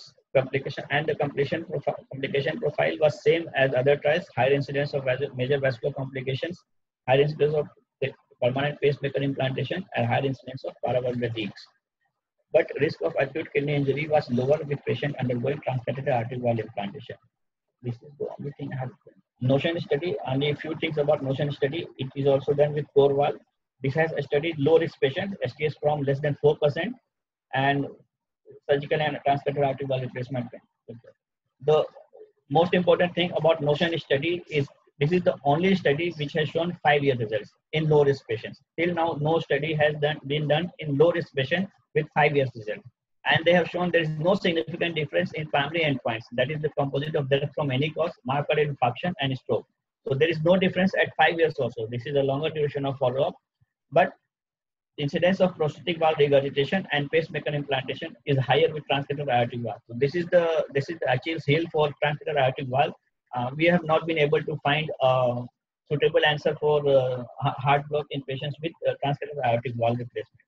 profile was same as other trials: higher incidence of major vascular complications, higher incidence of permanent pacemaker implantation, and higher incidence of paravalvular leaks. But risk of acute kidney injury was lower with patient undergoing transcatheter aortic valve implantation. This is the only thing I have. Notion study, only a few things about Notion study. It is also done with core valve. This has studied low risk patients, STS from less than 4%, and surgical and transcatheter aortic valve replacement. The most important thing about Notion study is this is the only study which has shown 5-year results in low risk patients. Till now, no study has been done in low risk patients with 5 years result. And they have shown there is no significant difference in primary endpoints. That is the composite of death from any cause, myocardial infarction, and stroke. So there is no difference at 5 years also. This is a longer duration of follow-up. But incidence of prosthetic valve regurgitation and pacemaker implantation is higher with transcatheter aortic valve. So this is the Achilles heel for transcatheter aortic valve. We have not been able to find a suitable answer for heart block in patients with transcatheter aortic valve replacement.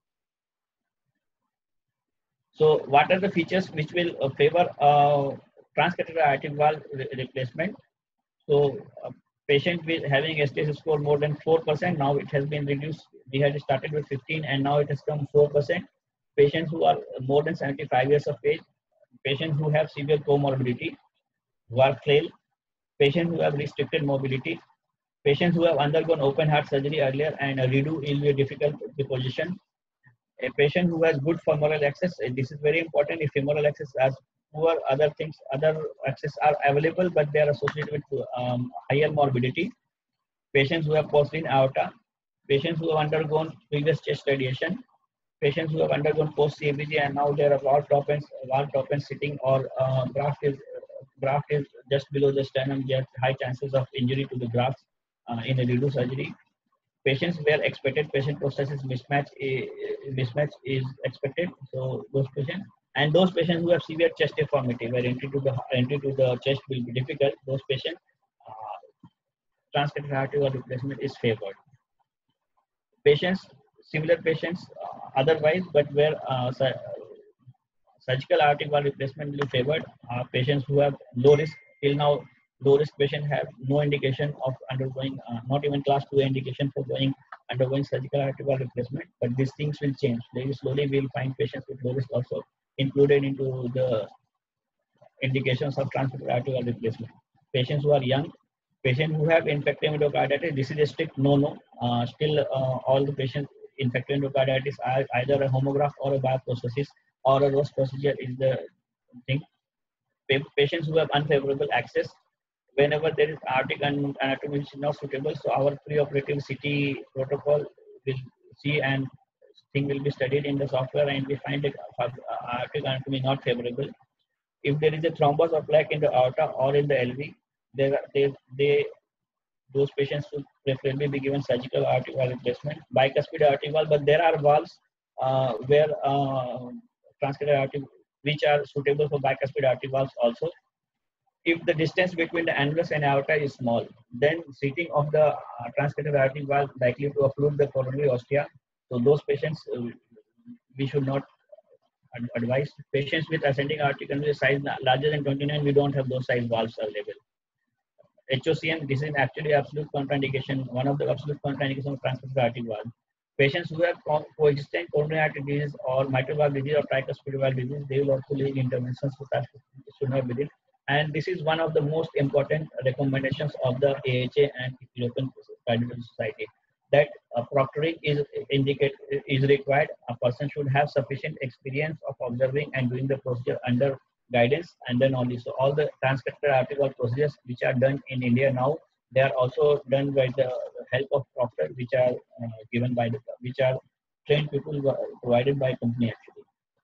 So what are the features which will favor transcatheter aortic valve replacement? So patient with having STS score more than 4%, now it has been reduced. We had started with 15 and now it has come 4%. Patients who are more than 75 years of age, patients who have severe comorbidity, who are frail, patients who have restricted mobility, patients who have undergone open heart surgery earlier and a redo will be a difficult position. A patient who has good femoral access, this is very important. If femoral access has poor, other access are available, but they are associated with higher morbidity. Patients who have porcine aorta, patients who have undergone previous chest radiation, patients who have undergone post-CABG and now there are valve top ends sitting or graft is just below the sternum, there are high chances of injury to the graft in a redo surgery. Patients where expected patient prosthesis mismatch is expected, so those patients who have severe chest deformity where entry to the chest will be difficult, those patients transcatheter aortic valve replacement is favored. Similar patients otherwise, but where surgical aortic valve replacement will be favored, patients who have low risk. Till now, low risk patients have no indication of undergoing, not even class 2 indication for undergoing surgical aortic valve replacement, but these things will change. Very slowly we will find patients with low risk also included into the indications of transcatheter aortic valve replacement. Patients who are young, patients who have infective endocarditis, this is a strict no-no. Still all the patients infective endocarditis are either a homograph or a bioprosthesis or a ROS procedure is the thing. Patients who have unfavorable access, whenever there is aortic anatomy which is not suitable, so our preoperative CT protocol will see and thing will be studied in the software and we find the aortic anatomy not favorable. If there is a thrombus or plaque in the aorta or in the LV, those patients should preferably be given surgical aortic valve replacement, bicuspid aortic valve, but there are valves where transcatheter aortic, which are suitable for bicuspid aortic valves also. If the distance between the annulus and aorta is small, then seating of the transcatheter aortic valve likely to occlude the coronary ostia. So those patients we should not advise. Patients with ascending aortic aneurysm size larger than 29, we don't have those size valves available. HOCM, this is actually absolute contraindication, one of the absolute contraindications of transcatheter aortic valve. Patients who have coexisting coronary artery disease or mitral valve disease or tricuspid valve disease, they will also need interventions should not be done. And this is one of the most important recommendations of the AHA and European Cardiology Society, that proctoring is required. A person should have sufficient experience of observing and doing the procedure under guidance, and then only. So all the transcatheter aortic valve procedures which are done in India now, they are also done by the help of proctor, which are given by which are trained people provided by company actually.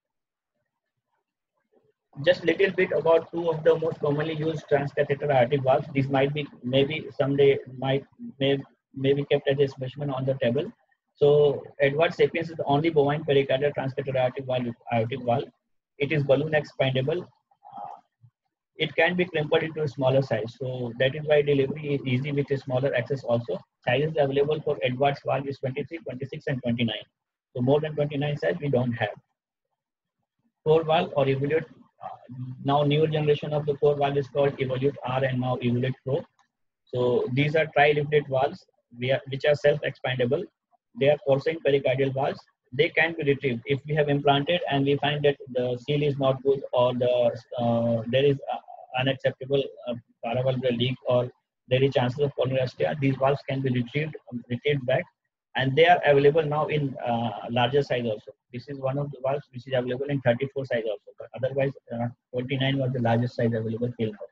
Just little bit about two of the most commonly used transcatheter aortic valves. These might be maybe someday may be kept as a specimen on the table. So Edwards Sapiens is the only bovine pericardial transcatheter aortic valve. It is balloon expandable. It can be crimpled into a smaller size. So that is why delivery is easy with a smaller access also. Sizes available for Edwards valve is 23, 26 and 29. So more than 29 size we don't have. Core valve or Evolute. Now newer generation of the core valve is called Evolute R and now Evolute Pro. So these are tri-leaflet valves which are self-expandable. They are porcine pericardial valves. They can be retrieved if we have implanted and we find that the seal is not good or there is unacceptable paravalvular leak or there is chances of coronary ostia. These valves can be retrieved back, and they are available now in larger size also. This is one of the valves which is available in 34 size also, but otherwise 29 was the largest size available till now.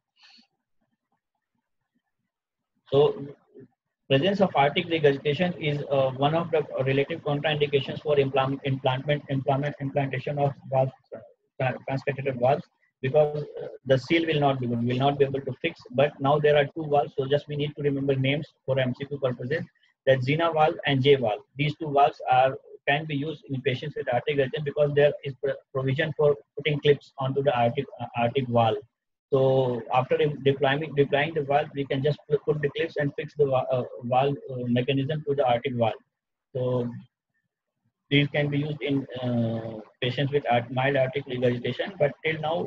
So presence of aortic regurgitation is one of the relative contraindications for implantation of valves, transcatheter valves, because the seal will not be able to fix. But now there are two valves, so just we need to remember names for MCQ purposes. That Xena valve and J valve. These two valves can be used in patients with aortic regurgitation because there is provision for putting clips onto the aortic valve. So after deploying the valve, we can just put the clips and fix the valve mechanism to the aortic valve. So these can be used in patients with mild aortic regurgitation, but till now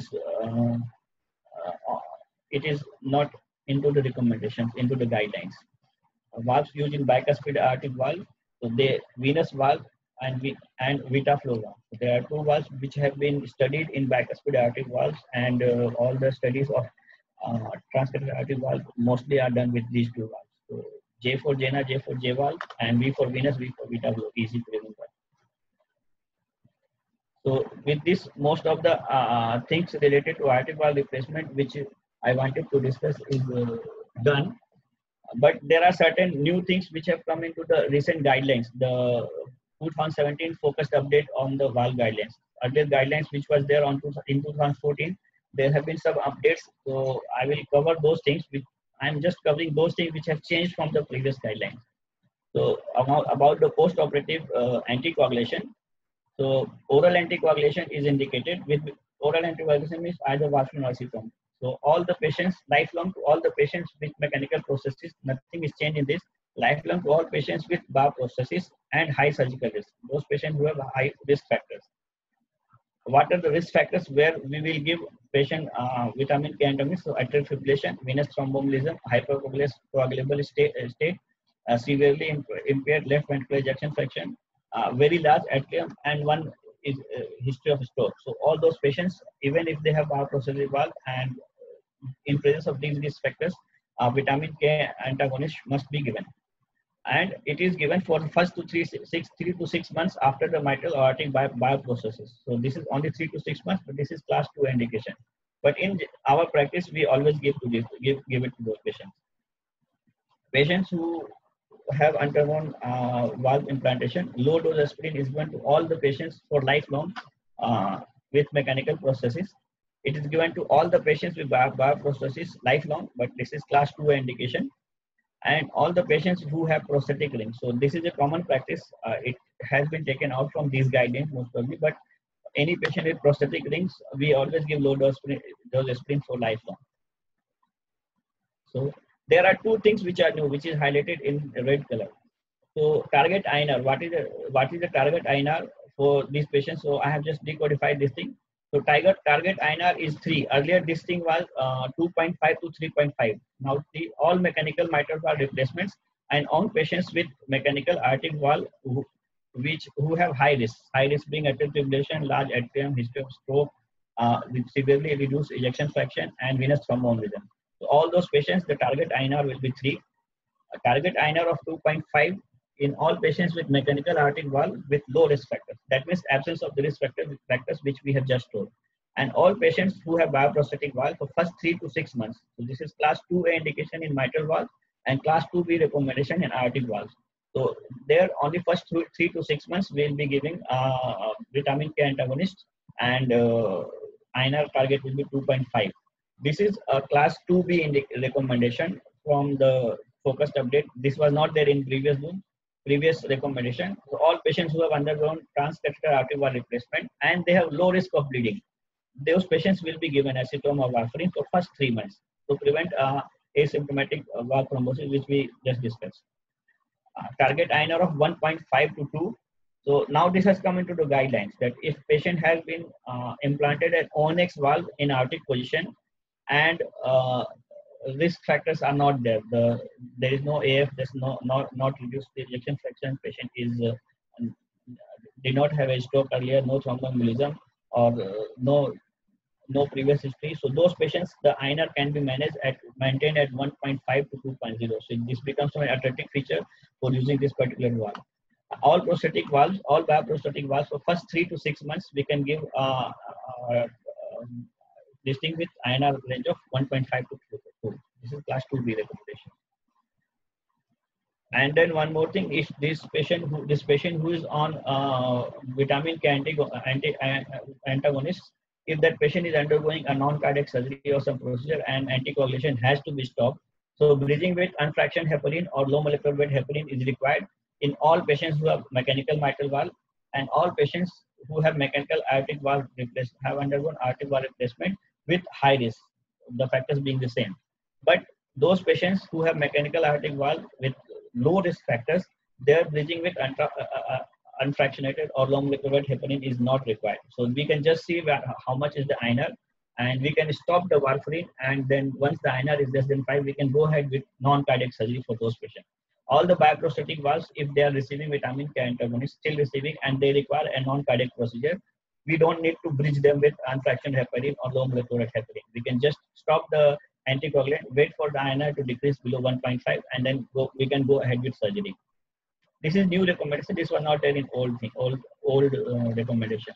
it is not into the recommendations, into the guidelines. Valves used in bicuspid aortic valve, so they venous valve and Vita flow valve. So there are two valves which have been studied in bicuspid aortic valves, and all the studies of transcatheter aortic valve mostly are done with these two valves. So J for Jena, J for J valve, and V for venous, V for Vita flow. Easy to remember. So with this, most of the things related to aortic valve replacement which I wanted to discuss is done. But there are certain new things which have come into the recent guidelines. The 2017 focused update on the valve guidelines. Earlier guidelines which was there in 2014, there have been some updates. So I will cover those things. I'm just covering those things which have changed from the previous guidelines. So about the post-operative anticoagulation. So oral anticoagulation is indicated. With oral anticoagulation means either warfarin or acetone. So all the patients, lifelong to all the patients with mechanical prosthesis, nothing is changed in this. Lifelong to all patients with bioprosthesis and high surgical risk. Those patients who have high risk factors. What are the risk factors where we will give patient vitamin K antagonist? So atrial fibrillation, venous thromboembolism, hypercoagulable state, severely impaired left ventricular ejection fraction, very large atrium, and one is history of stroke. So all those patients, even if they have bioprosthetic valve and in presence of these risk factors, vitamin K antagonist must be given, and it is given for the first 3 to 6 months after the mitral aortic bioprosthesis. So this is only 3 to 6 months, but this is class 2 indication. But in our practice, we always give it to those patients. Patients who have undergone valve implantation, low dose aspirin is given to all the patients for lifelong with mechanical prosthesis. It is given to all the patients with bioprosthesis lifelong, but this is class 2 indication, and all the patients who have prosthetic rings. So this is a common practice. It has been taken out from these guidelines most probably, but any patient with prosthetic rings, we always give low dose aspirin for lifelong. So there are two things which are new, which is highlighted in red color. So target INR, what is the target INR for these patients? So I have just decodified this thing. So target INR is 3. Earlier this thing was 2.5 to 3.5. Now all mechanical mitral valve replacements and on patients with mechanical aortic valve who have high risk being atrial fibrillation, large atrium, history of stroke, with severely reduced ejection fraction and venous thromboembolism. So all those patients, the target INR will be 3. A target INR of 2.5 in all patients with mechanical aortic valve with low risk factors. That means absence of the risk factors which we have just told. And all patients who have bioprosthetic valve for first 3 to 6 months. So this is class 2A indication in mitral valve and class 2B recommendation in aortic valves. So there only first 3 to 6 months we will be giving vitamin K antagonist and INR target will be 2.5. This is a class 2B recommendation from the focused update. This was not there in previous recommendation. So all patients who have undergone transcatheter aortic valve replacement and they have low risk of bleeding, those patients will be given acetone or warfarin for first 3 months to prevent asymptomatic valve thrombosis, which we just discussed. Target INR of 1.5 to 2. So now this has come into the guidelines that if patient has been implanted an ONX valve in aortic position and risk factors are not there. There is no AF. There's not reduced ejection fraction. Patient is did not have a stroke earlier. No thromboembolism or no previous history. So those patients, the INR can be maintained at 1.5 to 2.0. So this becomes an attractive feature for using this particular valve. All prosthetic valves, all bioprosthetic valves for first 3 to 6 months, we can give this thing with INR range of 1.5 to 2. This is class 2B recommendation. And then one more thing, if this patient who is on vitamin K antagonist, if that patient is undergoing a non-cardiac surgery or some procedure and anticoagulation has to be stopped, so bridging with unfractioned heparin or low molecular weight heparin is required in all patients who have mechanical mitral valve and all patients who have mechanical aortic valve have undergone aortic valve replacement with high risk, the factors being the same. But those patients who have mechanical aortic valve with low risk factors, their bridging with unfractionated or low molecular weight heparin is not required. So we can just see how much is the INR and we can stop the warfarin, and then once the INR is less than 5, we can go ahead with non-cardiac surgery for those patients. All the bioprosthetic valves, if they are receiving vitamin K antagonist, still receiving, and they require a non-cardiac procedure, we don't need to bridge them with unfractioned heparin or low molecular weight heparin. We can just stop the anticoagulant, wait for the INR to decrease below 1.5, and then we can go ahead with surgery. This is new recommendation. This was not there in old recommendation.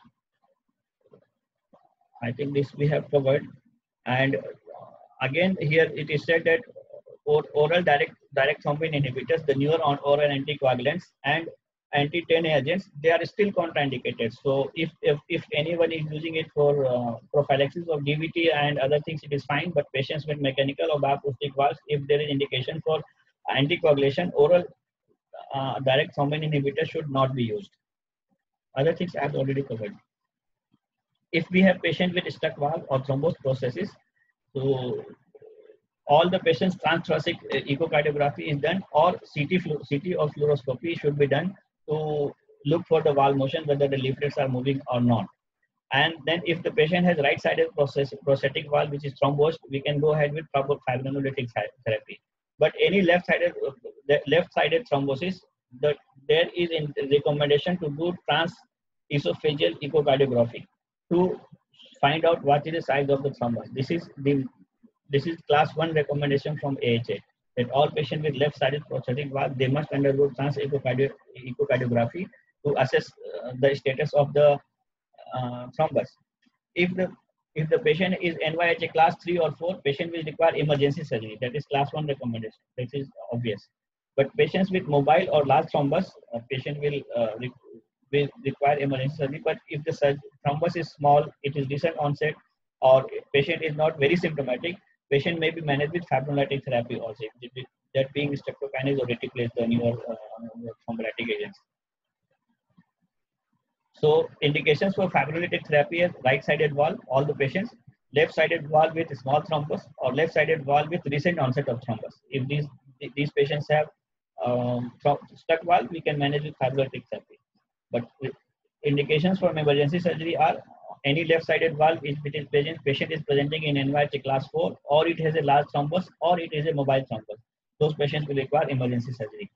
I think this we have covered. And again, here it is said that oral direct thrombin inhibitors, the newer oral anticoagulants and anti-10 agents, they are still contraindicated. So if anyone is using it for prophylaxis of DVT and other things, it is fine. But patients with mechanical or bioprosthetic valves, if there is indication for anticoagulation, oral direct thrombin inhibitor should not be used. Other things I have already covered. If we have patient with stuck valve or thrombus processes, so all the patients transthoracic echocardiography is done, or CT or fluoroscopy should be done to look for the valve motion, whether the leaflets are moving or not. And then if the patient has right-sided prosthetic valve which is thrombosed, we can go ahead with proper fibrinolytic therapy. But any left-sided thrombosis, there is in recommendation to do transesophageal echocardiography to find out what is the size of the thrombus. This is class 1 recommendation from AHA, that all patients with left-sided prosthetic valve, they must undergo echocardiography to assess the status of the thrombus. If the patient is NYHA class 3 or 4, patient will require emergency surgery. That is class 1 recommendation. That is obvious. But patients with mobile or large thrombus, patient will require emergency surgery. But if the thrombus is small, it is recent onset, or patient is not very symptomatic, patient may be managed with fibrinolytic therapy also, that being streptokinase or reticulase, the newer thrombolytic agents. So indications for fibrinolytic therapy is right-sided valve, all the patients, left-sided valve with small thrombus, or left-sided valve with recent onset of thrombus. If these patients have stuck valve, we can manage with fibrinolytic therapy. But indications for emergency surgery are any left-sided valve is patient is presenting in NYHA class 4, or it has a large thrombus, or it is a mobile thrombus. Those patients will require emergency surgery.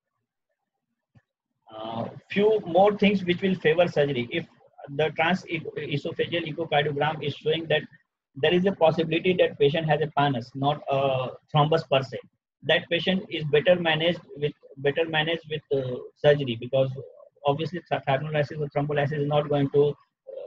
Few more things which will favor surgery. If the transesophageal echocardiogram is showing that there is a possibility that patient has a panus, not a thrombus per se, that patient is better managed with surgery, because obviously fibrinolysis or thrombolysis is not going to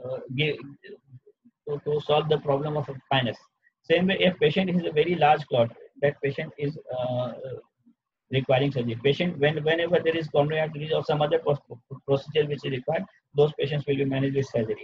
to solve the problem of a panus. Same way, if patient is a very large clot, that patient is requiring surgery. Whenever there is coronary artery or some other procedure which is required, those patients will be managed with surgery.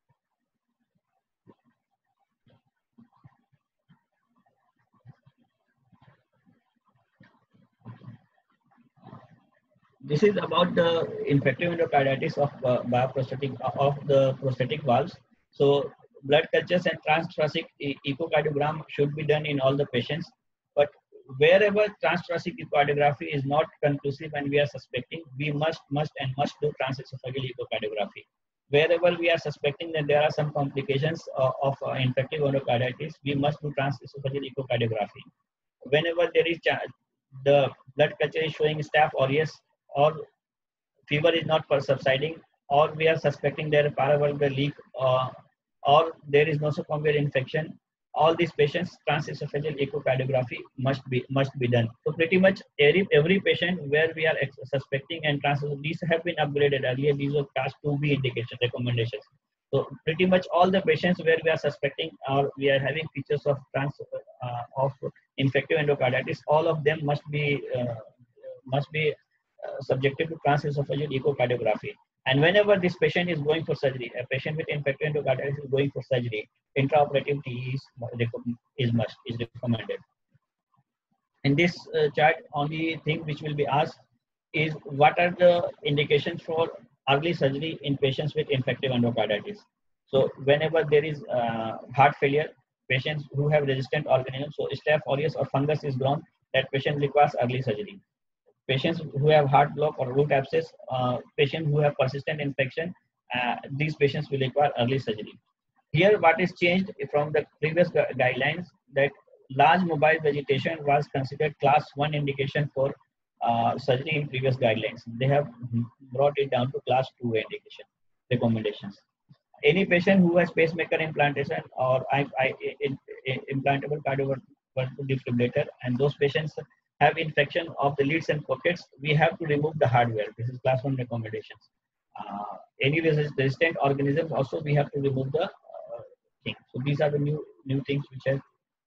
This is about the infective endocarditis of the prostatic valves. So blood cultures and transthoracic echocardiogram should be done in all the patients. But wherever transthoracic echocardiography is not conclusive and we are suspecting, we must do transesophageal echocardiography. Wherever we are suspecting that there are some complications of infective endocarditis, we must do transesophageal echocardiography. Whenever there is the blood culture is showing staph aureus, or fever is not subsiding, or we are suspecting there is paravalvular leak, or there is nosocomial infection, all these patients transesophageal echocardiography must be done. So pretty much every patient where we are suspecting, and these have been upgraded earlier. These are class 2B indication recommendations. So pretty much all the patients where we are suspecting or we are having features of infective endocarditis, all of them must be subjected to transesophageal echocardiography. And whenever this patient is going for surgery, a patient with infective endocarditis is going for surgery, intraoperative TE is recommended. In this chart, only thing which will be asked is what are the indications for early surgery in patients with infective endocarditis. So whenever there is heart failure, patients who have resistant organisms, so staph aureus or fungus is grown, that patient requires early surgery. Patients who have heart block or root abscess, patients who have persistent infection, these patients will require early surgery. Here, what is changed from the previous guidelines, that large mobile vegetation was considered class 1 indication for surgery in previous guidelines. They have brought it down to class 2 indication recommendations. Any patient who has pacemaker implantation or implantable cardiovascular defibrillator, and those patients have infection of the leads and pockets, we have to remove the hardware. This is class 1 recommendations. Any resistant organisms also we have to remove the thing. So these are the new things which have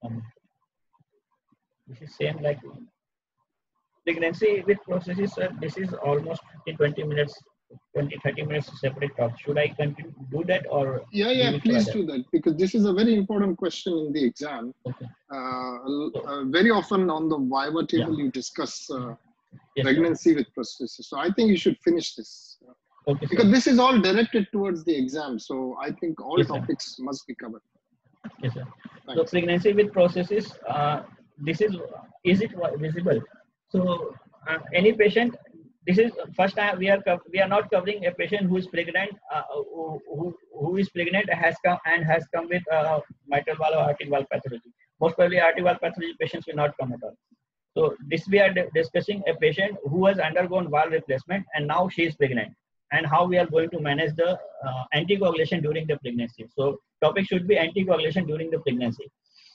this is same like pregnancy with processes. This is almost 20 minutes, 20-30 minutes separate talk. Should I continue do that, or yeah, please do that, because this is a very important question in the exam. Okay. Very often on the Viva table you discuss pregnancy with prosthesis. So I think you should finish this. Okay, because this is all directed towards the exam. So I think all topics must be covered. Yes, sir. Thanks. So pregnancy with processes, this is it visible? So any patient, this is first time we are not covering a patient who is pregnant, who is pregnant has come with mitral valve or aortic valve pathology. Most probably aortic valve pathology patients will not come at all. So this we are discussing a patient who has undergone valve replacement and now she is pregnant, and how we are going to manage the anticoagulation during the pregnancy. So topic should be anticoagulation during the pregnancy.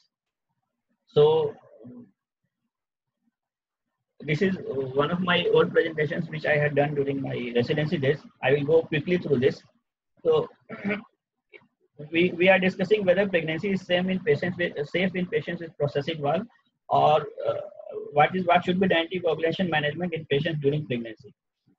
So this is one of my old presentations which I had done during my residency days. I will go quickly through this. So we are discussing whether pregnancy is safe in patients with processing valve, or what should be the anticoagulation management in patients during pregnancy.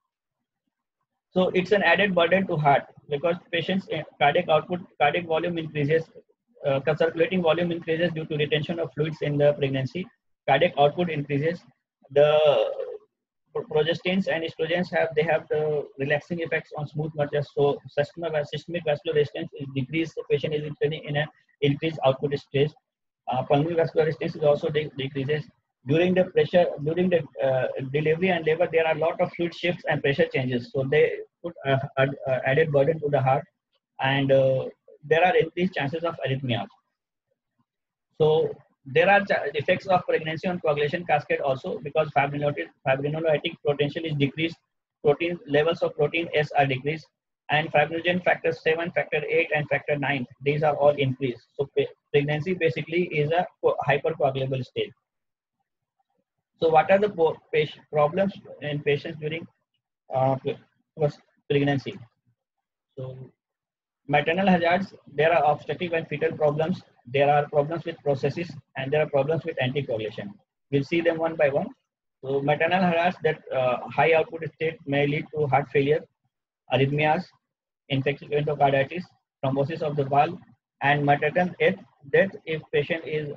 So it's an added burden to heart, because patients' cardiac volume increases, circulating volume increases due to retention of fluids in the pregnancy. Cardiac output increases. The progestins and estrogens have the relaxing effects on smooth muscles. So systemic vascular resistance is decreased. The patient is in an increased output stage. Pulmonary vascular resistance is also decreases. During the delivery and labor, there are a lot of fluid shifts and pressure changes. So they put added burden to the heart, and there are increased chances of arrhythmia. So there are effects of pregnancy on coagulation cascade also, because fibrinolytic potential is decreased, protein levels of protein S are decreased, and fibrinogen factor 7, factor 8, and factor 9, these are all increased. So pregnancy basically is a hypercoagulable state. So what are the problems in patients during pregnancy? So maternal hazards, there are obstetric and fetal problems, there are problems with processes, and there are problems with anticoagulation. We'll see them one by one. So maternal hazards, that high output state may lead to heart failure, arrhythmias, infectious endocarditis, thrombosis of the valve, and maternal death if patient is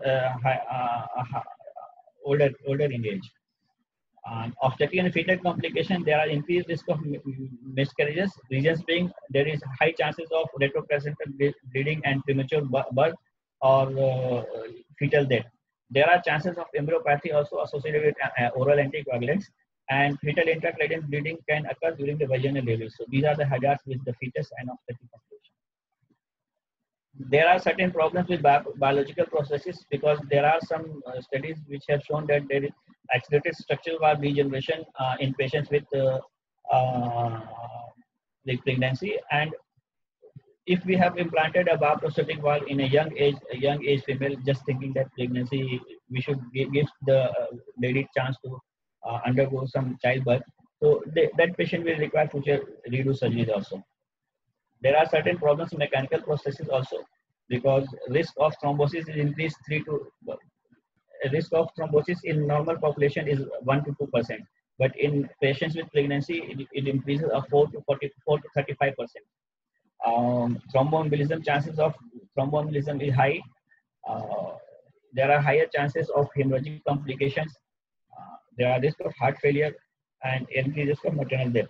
older in age. Obstetric and fetal complication, there are increased risk of miscarriages, reasons being there is high chances of retroplacental bleeding and premature birth or fetal death. There are chances of embryopathy also associated with oral anticoagulants, and fetal intracranial bleeding can occur during the vaginal delivery. So these are the hazards with the fetus and obstetric complication. There are certain problems with biological processes, because there are some studies which have shown that there is accelerated structural valve degeneration in patients with the pregnancy. And if we have implanted a bioprosthetic valve in a young age female, just thinking that pregnancy, we should give the lady chance to undergo some childbirth. So that patient will require future redo surgeries also. There are certain problems in mechanical processes also, because risk of thrombosis is increased risk of thrombosis in normal population is 1 to 2%, but in patients with pregnancy, it increases of 4 to 35%. Thromboembolism, chances of thromboembolism is high. There are higher chances of hemorrhagic complications. There are risk of heart failure and increased risk of maternal death.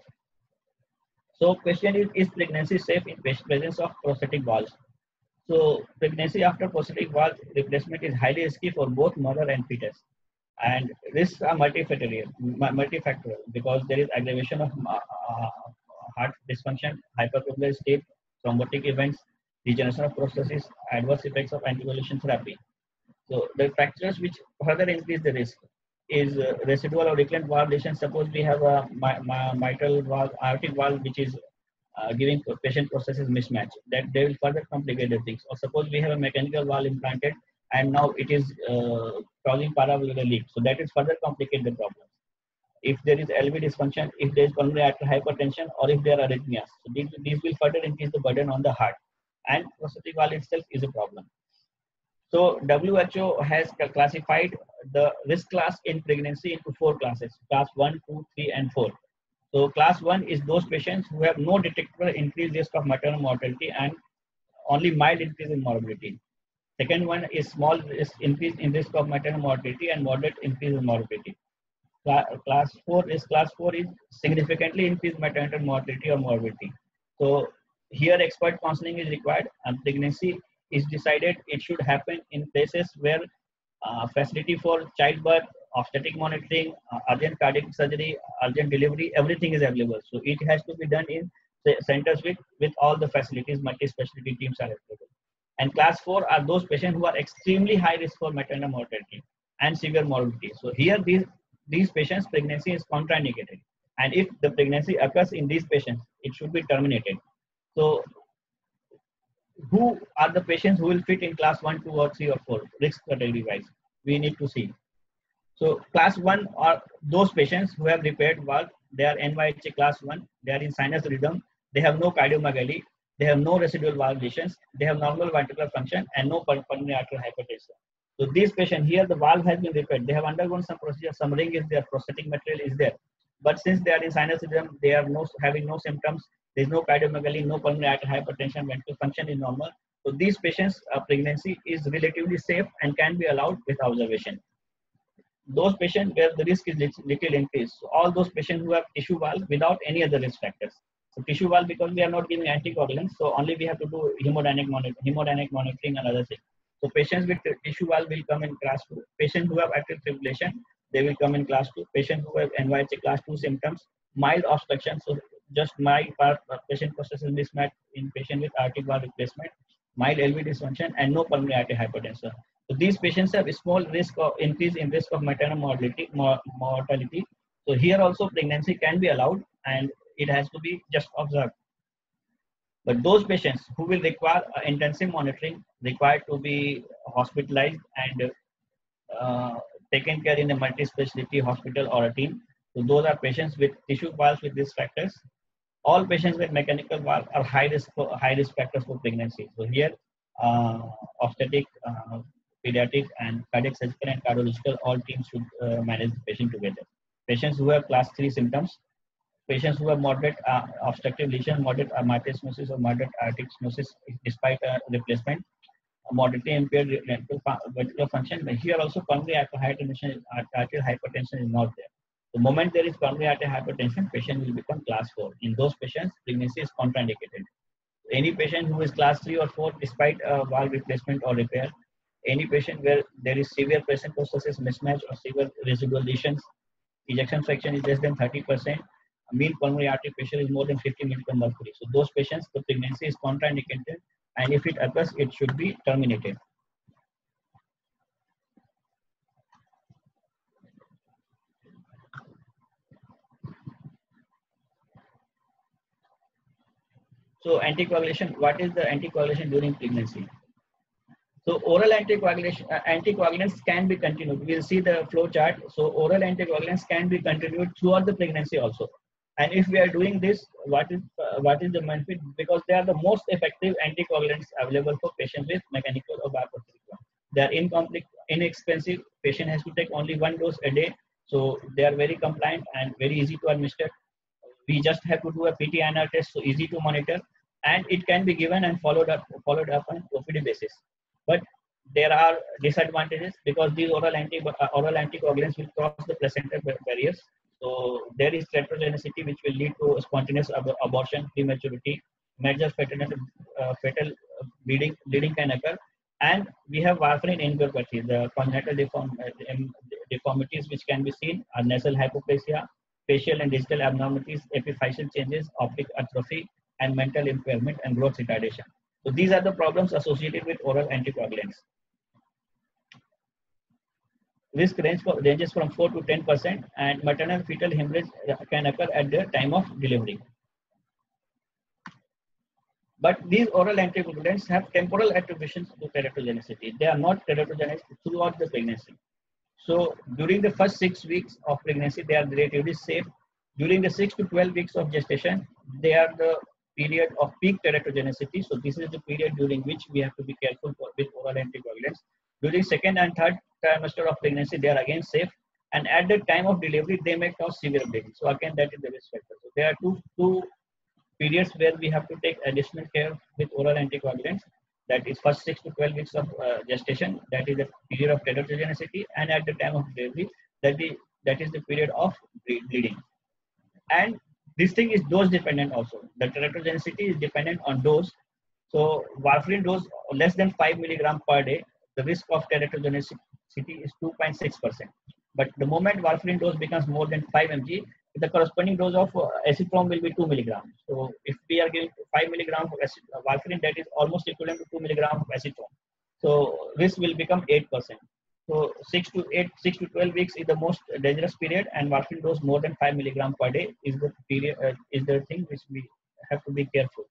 So question is pregnancy safe in presence of prosthetic valves? So pregnancy after prosthetic valve replacement is highly risky for both mother and fetus, and risks are multifactorial, because there is aggravation of heart dysfunction, hypercoagulable state, thrombotic events, degeneration of prosthesis, adverse effects of anticoagulation therapy. So the factors which further increase the risk is residual or recurrent valve lesion. Suppose we have a mitral valve, aortic valve, which is giving patient prosthesis mismatch, that they will further complicate the things. Or suppose we have a mechanical valve implanted and now it is causing paravalvular leak, so that is further complicate the problem. If there is LV dysfunction, if there is pulmonary arterial hypertension, or if there are arrhythmias, so these will further increase the burden on the heart, and prosthetic valve itself is a problem. So WHO has classified the risk class in pregnancy into 4 classes: class 1, 2, 3, and 4. So class 1 is those patients who have no detectable increased risk of maternal mortality and only mild increase in morbidity. Second one is small increase in risk of maternal mortality and moderate increase in morbidity. Class 4 is significantly increased maternal mortality or morbidity. So here expert counseling is required, and pregnancy is decided it should happen in places where facility for childbirth, obstetric monitoring, urgent cardiac surgery, urgent delivery, everything is available. So it has to be done in centers with all the facilities, multi-specialty teams are available. And class 4 are those patients who are extremely high risk for maternal mortality and severe morbidity. So here these patients, pregnancy is contraindicated. And if the pregnancy occurs in these patients, it should be terminated. So who are the patients who will fit in class 1, 2, or 3, or 4 risk category wise? We need to see. So class 1 are those patients who have repaired valve. They are NYHA class 1. They are in sinus rhythm. They have no cardiomegaly. They have no residual valve lesions. They have normal ventricular function and no pulmonary arterial hypertension. So these patients here, the valve has been repaired. They have undergone some procedure. Some ring is there. Prosthetic material is there. But since they are in sinus rhythm, they are having no symptoms. There is no cardiomegaly, no pulmonary arterial hypertension. Ventricular function is normal. So these patients' pregnancy is relatively safe and can be allowed with observation. those patients where the risk is little increased. So all those patients who have tissue valve without any other risk factors. So tissue valve, because we are not giving anticoagulants, so only we have to do hemodynamic monitoring and other things. So patients with tissue valve will come in class 2. Patients who have atrial fibrillation, they will come in class 2. Patients who have NYHA class 2 symptoms, mild obstruction, so just mild patient processes mismatch in patient with aortic valve replacement, mild LV dysfunction, and no pulmonary artery hypertension. So these patients have a small risk of increase in risk of maternal mortality. So here also pregnancy can be allowed and it has to be just observed. But those patients who will require intensive monitoring, required to be hospitalized and taken care in a multi-specialty hospital or a team. So those are patients with tissue valves with these factors. All patients with mechanical valve are high risk factors for pregnancy. So here, obstetric, pediatric, and cardiac surgical and cardiological, all teams should manage the patient together. Patients who have class 3 symptoms, patients who have moderate obstructive lesion, moderate mitral stenosis or moderate aortic stenosis despite replacement, moderately impaired ventricular function. But here also pulmonary arterial hypertension is not there. The moment there is pulmonary arterial hypertension, patient will become class 4. In those patients, pregnancy is contraindicated. Any patient who is class 3 or 4 despite valve replacement or repair, any patient where there is severe patient processes mismatch or severe residual lesions, ejection fraction is less than 30%, mean pulmonary artery pressure is more than 50 milligram mercury. So those patients, the pregnancy is contraindicated, and if it occurs, it should be terminated. So anticoagulation, what is the anticoagulation during pregnancy? So oral anticoagulants can be continued. We'll see the flow chart. So oral anticoagulants can be continued throughout the pregnancy also. And if we are doing this, what is the benefit? Because they are the most effective anticoagulants available for patients with mechanical or bioprosthetic. They are inexpensive. Patient has to take only 1 dose a day. So they are very compliant and very easy to administer. We just have to do a PT-INR test, so easy to monitor, and it can be given and followed up on OPD basis. But there are disadvantages because these oral anticoagulants will cross the placental barriers. So there is teratogenicity, which will lead to spontaneous abortion, prematurity, major fatal bleeding can occur, and we have warfarin encephalopathy. The congenital deformities which can be seen are nasal hypoplasia, facial and digital abnormalities, epiphyseal changes, optic atrophy, and mental impairment and growth retardation. So these are the problems associated with oral anticoagulants. Risk ranges from 4 to 10%, and maternal fetal hemorrhage can occur at the time of delivery. But these oral anticoagulants have temporal attributions to teratogenicity. They are not teratogenic throughout the pregnancy. So during the first 6 weeks of pregnancy, they are relatively safe. During the 6 to 12 weeks of gestation, they are the period of peak teratogenicity. So this is the period during which we have to be careful with oral anticoagulants. During second and third trimester of pregnancy, they are again safe. And at the time of delivery, they may cause severe bleeding. So again, that is the risk factor. So there are two periods where we have to take additional care with oral anticoagulants. That is first 6 to 12 weeks of gestation. That is the period of teratogenicity, and at the time of delivery, that is the period of bleeding. And this thing is dose dependent also. The teratogenicity is dependent on dose. So warfarin dose less than 5 milligram per day, the risk of teratogenicity is 2.6%. But the moment warfarin dose becomes more than 5 mg, the corresponding dose of acetone will be 2 milligrams. So if we are giving 5 milligrams of warfarin, that is almost equivalent to 2 milligrams of acetone. So risk will become 8%. So 6 to 12 weeks is the most dangerous period, and warfarin dose more than 5 milligrams per day is the period is the thing which we have to be careful.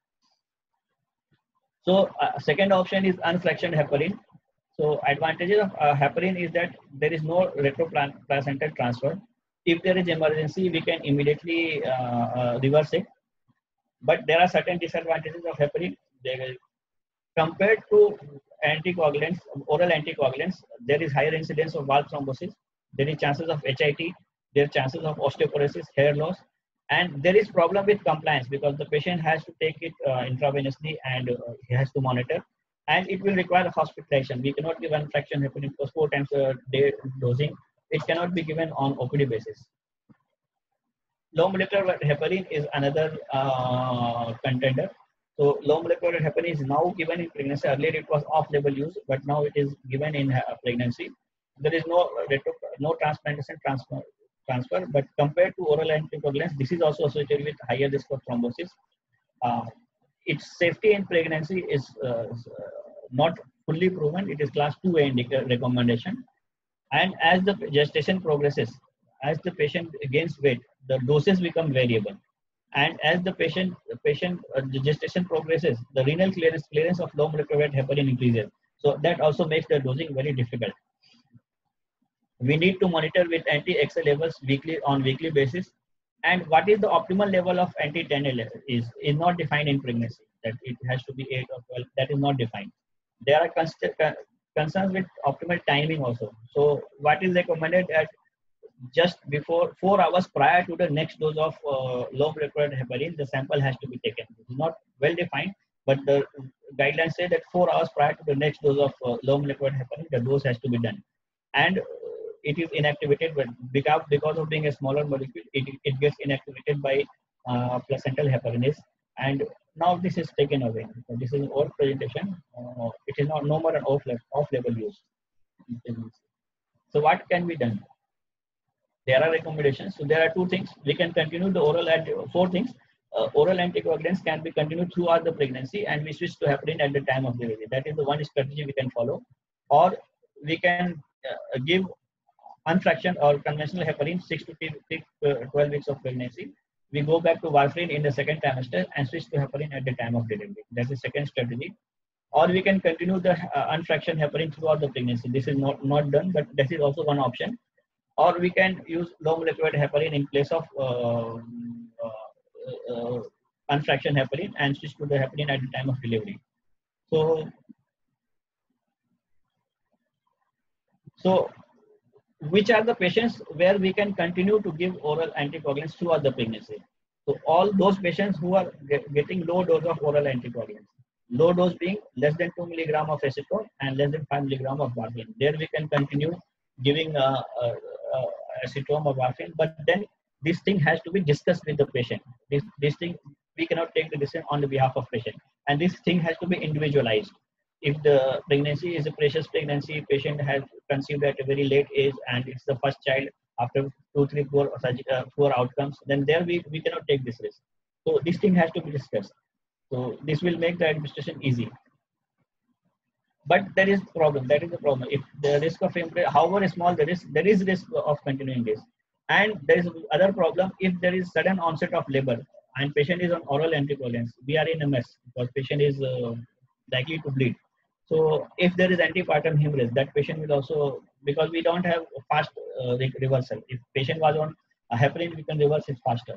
So second option is unfractioned heparin. So advantages of heparin is that there is no retroplacental transfer. If there is emergency, we can immediately reverse it. But there are certain disadvantages of heparin. Compared to anticoagulants, oral anticoagulants, there is higher incidence of valve thrombosis. There is chances of HIT. There are chances of osteoporosis, hair loss, and there is problem with compliance because the patient has to take it intravenously and he has to monitor, and it will require hospitalization. We cannot give unfractioned heparin for 4 times a day dosing. it cannot be given on OPD basis. Low molecular heparin is another contender. So low molecular heparin is now given in pregnancy. Earlier it was off-label use, but now it is given in pregnancy. There is no transplantation transfer, but compared to oral anticoagulants, this is also associated with higher risk of thrombosis. Its safety in pregnancy is not fully proven. It is class 2A recommendation. And as the gestation progresses, as the patient gains weight, the doses become variable. And as the the gestation progresses, the renal clearance of low molecular weight heparin increases. So that also makes the dosing very difficult. We need to monitor with anti-XA levels on weekly basis. And what is the optimal level of anti-10A is not defined in pregnancy. That it has to be 8 or 12. That is not defined. There are concerns with optimal timing also. So what is recommended at just before 4 hours prior to the next dose of low molecular heparin, the sample has to be taken. It is not well defined, but the guidelines say that 4 hours prior to the next dose of low molecular heparin, the dose has to be done. And it is inactivated, but because of being a smaller molecule, it gets inactivated by placental heparinase. And now this is taken away. So this is an oral presentation. It is no more an off-label use. So what can be done? There are recommendations. So there are 2 things. We can continue the oral 4 things. Oral anticoagulants can be continued throughout the pregnancy, and we switch to heparin at the time of delivery. That is the one strategy we can follow. Or we can give unfractioned or conventional heparin 6 to 12 weeks of pregnancy. We go back to warfarin in the second trimester and switch to heparin at the time of delivery. That's the second strategy. Or we can continue the unfractioned heparin throughout the pregnancy. This is not done, but this is also one option. Or we can use low molecular heparin in place of unfractioned heparin and switch to the heparin at the time of delivery. So which are the patients where we can continue to give oral anticoagulants throughout the pregnancy? So all those patients who are getting low dose of oral anticoagulants, low dose being less than 2 mg of acetone and less than 5 mg of warfarin. There we can continue giving acetone or warfarin, but then this thing has to be discussed with the patient. This thing, we cannot take the decision on the behalf of patient, and this thing has to be individualized. If the pregnancy is a precious pregnancy, patient has conceived at a very late age, and it's the first child after 2, 3, 4 outcomes, then there we cannot take this risk. So this thing has to be discussed. So this will make the administration easy. But there is problem. That is the problem. If the risk of however small there is risk of continuing this. And there is other problem. If there is sudden onset of labor and patient is on oral anticoagulants, we are in a mess because patient is likely to bleed. So if there is antepartum hemorrhage, that patient will also, because we don't have fast reversal. If patient was on a heparin, we can reverse it faster.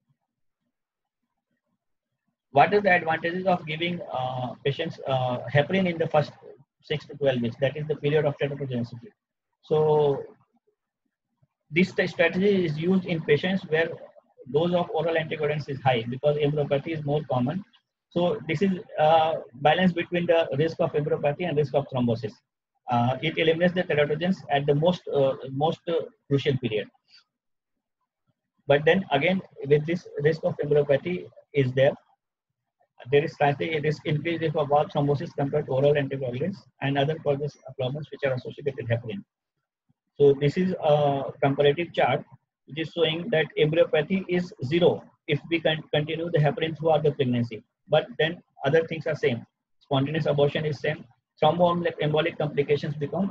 What is the advantages of giving patients heparin in the first 6 to 12 weeks? That is the period of teratogenicity. So this strategy is used in patients where dose of oral anticoagulants is high because embryopathy is more common. So this is balance between the risk of embryopathy and risk of thrombosis. It eliminates the teratogens at the most crucial period. But then again, with this risk of embryopathy is there is slightly increased risk of valve thrombosis compared to oral anticoagulants and other causes of problems which are associated with heparin. So this is a comparative chart which is showing that embryopathy is 0 if we can continue the heparin throughout the pregnancy. But then other things are same. Spontaneous abortion is same. Thromboembolic complications become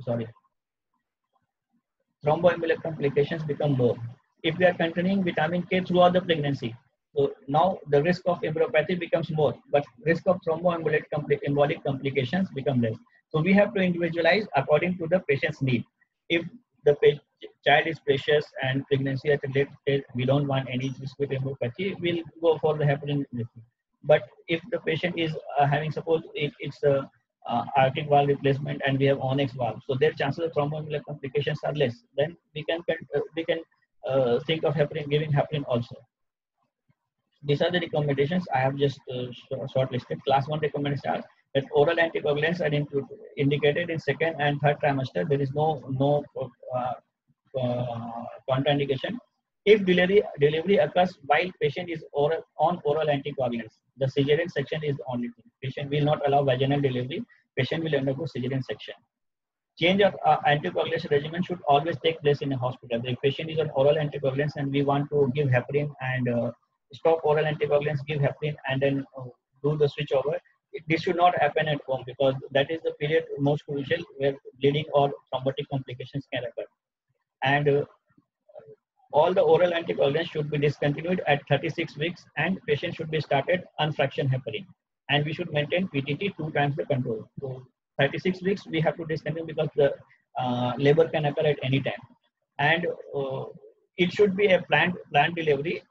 more. If we are continuing vitamin K throughout the pregnancy, so now the risk of embryopathy becomes more, but risk of thromboembolic complications become less. So we have to individualize according to the patient's need. If the child is precious and pregnancy at a late stage, we don't want any risk with embryopathy, we'll go for the heparin. But if the patient is having, suppose it's a aortic valve replacement and we have onyx valve, so their chances of thromboembolic complications are less. Then we can think of giving heparin also. These are the recommendations I have just shortlisted. Class 1 recommendations are that oral anticoagulants are indicated in 2nd and 3rd trimester. There is no contraindication. If delivery occurs while patient is on oral anticoagulants, the cesarean section is the only thing. Patient will not allow vaginal delivery. Patient will undergo cesarean section. Change of anticoagulation regimen should always take place in a hospital. The patient is on oral anticoagulants and we want to give heparin and stop oral anticoagulants, give heparin, and then do the switch over. This should not happen at home because that is the period most crucial where bleeding or thrombotic complications can occur. And all the oral anticoagulants should be discontinued at 36 weeks and patient should be started unfractioned heparin. And we should maintain PTT 2 times the control. So 36 weeks we have to discontinue because the labor can occur at any time. And it should be a planned delivery.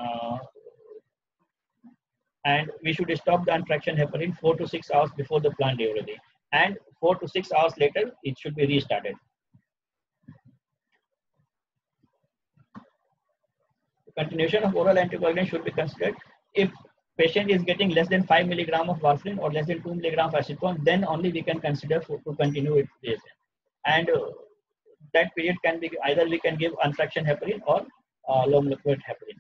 And we should stop the unfractioned heparin 4 to 6 hours before the planned delivery. And 4 to 6 hours later, it should be restarted. Continuation of oral anticoagulant should be considered if patient is getting less than 5 milligram of warfarin or less than 2 milligram of acetone, then only we can consider to continue it. And that period can be either we can give unfractioned heparin or low molecular heparin.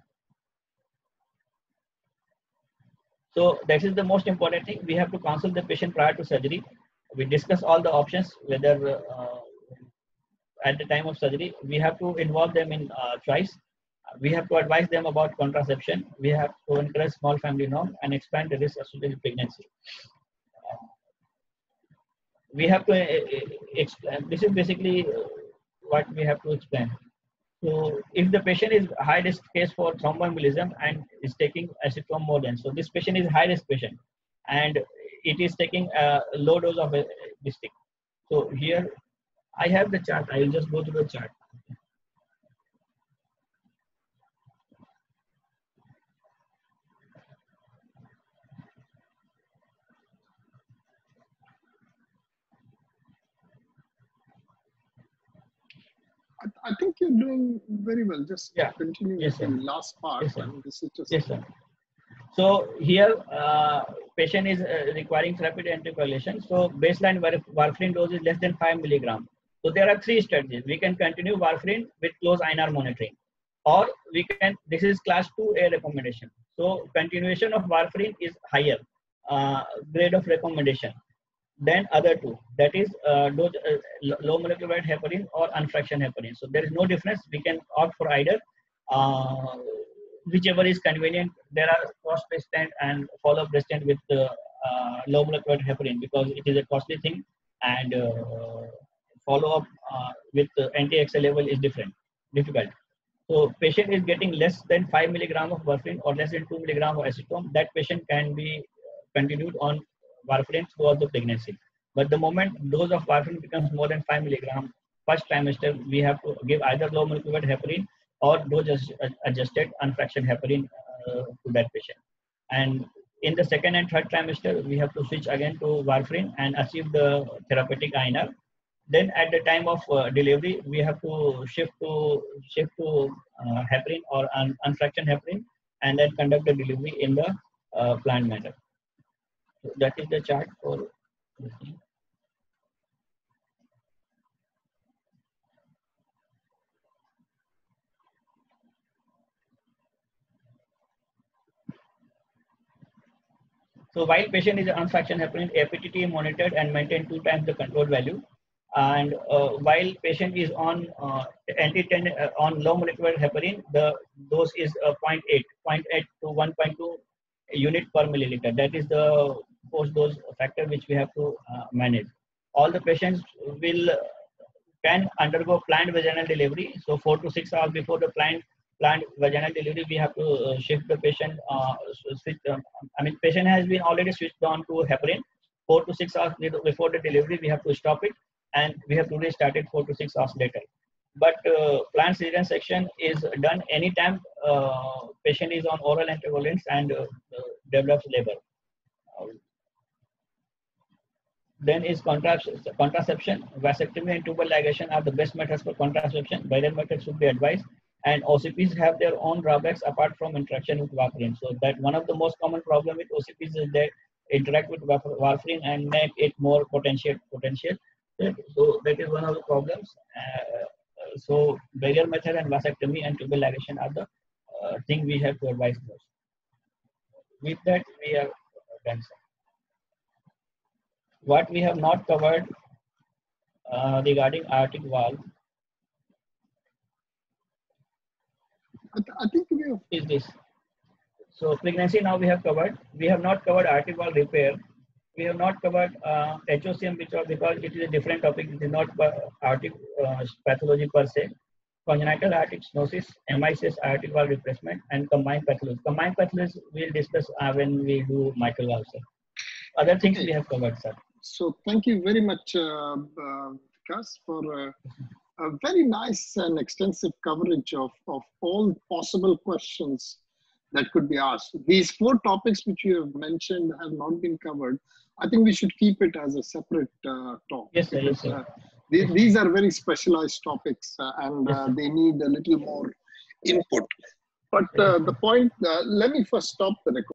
So that is the most important thing. We have to consult the patient prior to surgery. We discuss all the options, whether at the time of surgery, we have to involve them in choice. We have to advise them about contraception. We have to encourage small family norm and expand the risk associated with pregnancy. We have to explain. This is basically what we have to explain. So if the patient is high risk case for thromboembolism and is taking acetone more than, so this patient is high risk patient and it is taking a low dose of this thing. So here I have the chart. I will just go to the chart. I think you're doing very well. Just continue yes, with the last part. Yes, and this is just yes, sir. So here, patient is requiring rapid anticoagulation. So baseline warfarin dose is less than 5 milligram. So there are three strategies. We can continue warfarin with close INR monitoring, or we can. This is class 2A recommendation. So continuation of warfarin is higher grade of recommendation than other two. That is low molecular weight heparin or unfractioned heparin. So there is no difference. We can opt for either. Whichever is convenient. There are cost resistant and follow-up resistant with low molecular weight heparin because it is a costly thing, and follow-up with anti-XL level is difficult. So patient is getting less than 5 milligram of warfarin or less than 2 milligram of acetone. That patient can be continued on warfarin throughout the pregnancy. But the moment dose of warfarin becomes more than 5 milligram, first trimester, we have to give either low molecular weight heparin or dose adjusted unfractioned heparin to that patient. And in the second and third trimester, we have to switch again to warfarin and achieve the therapeutic INR. Then at the time of delivery, we have to shift to heparin or unfractioned heparin, and then conduct the delivery in the planned manner. So that is the chart for this thing. So while patient is unfractioned heparin, APTT monitored and maintained 2 times the control value. And while patient is on on low molecular heparin, the dose is 0.8 to 1.2 unit per milliliter. That is the post-dose factor which we have to manage. All the patients can undergo planned vaginal delivery. So 4 to 6 hours before the planned vaginal delivery, we have to shift the patient. Patient has been already switched on to heparin. 4 to 6 hours before the delivery, we have to stop it, and we have to restart it 4 to 6 hours later. But planned cesarean section is done anytime patient is on oral anticoagulants and develops labor. Then is contraception. Vasectomy and tubal ligation are the best methods for contraception. Viral methods should be advised. And OCPs have their own drawbacks apart from interaction with warfarin. So that one of the most common problem with OCPs is they interact with warfarin and make it more potential. So that is one of the problems. So barrier method and vasectomy and tubal ligation are the thing we have to advise most. With that, we have done. What we have not covered regarding aortic valve I think we have. is this. So pregnancy now we have covered. We have not covered aortic valve repair. We have not covered HOCM because it is a different topic. It is not aortic pathology per se. Congenital aortic stenosis, MICS, aortic valve replacement, and combined pathology. Combined pathology we'll discuss when we do mitral valve, sir. Other things we have covered, sir. So thank you very much, Vikas, for a very nice and extensive coverage of all possible questions that could be asked. These 4 topics which you have mentioned have not been covered. I think we should keep it as a separate talk. Yes, sir. Yes, sir. These are very specialized topics and yes, they need a little more input. But the point, let me first stop the recording.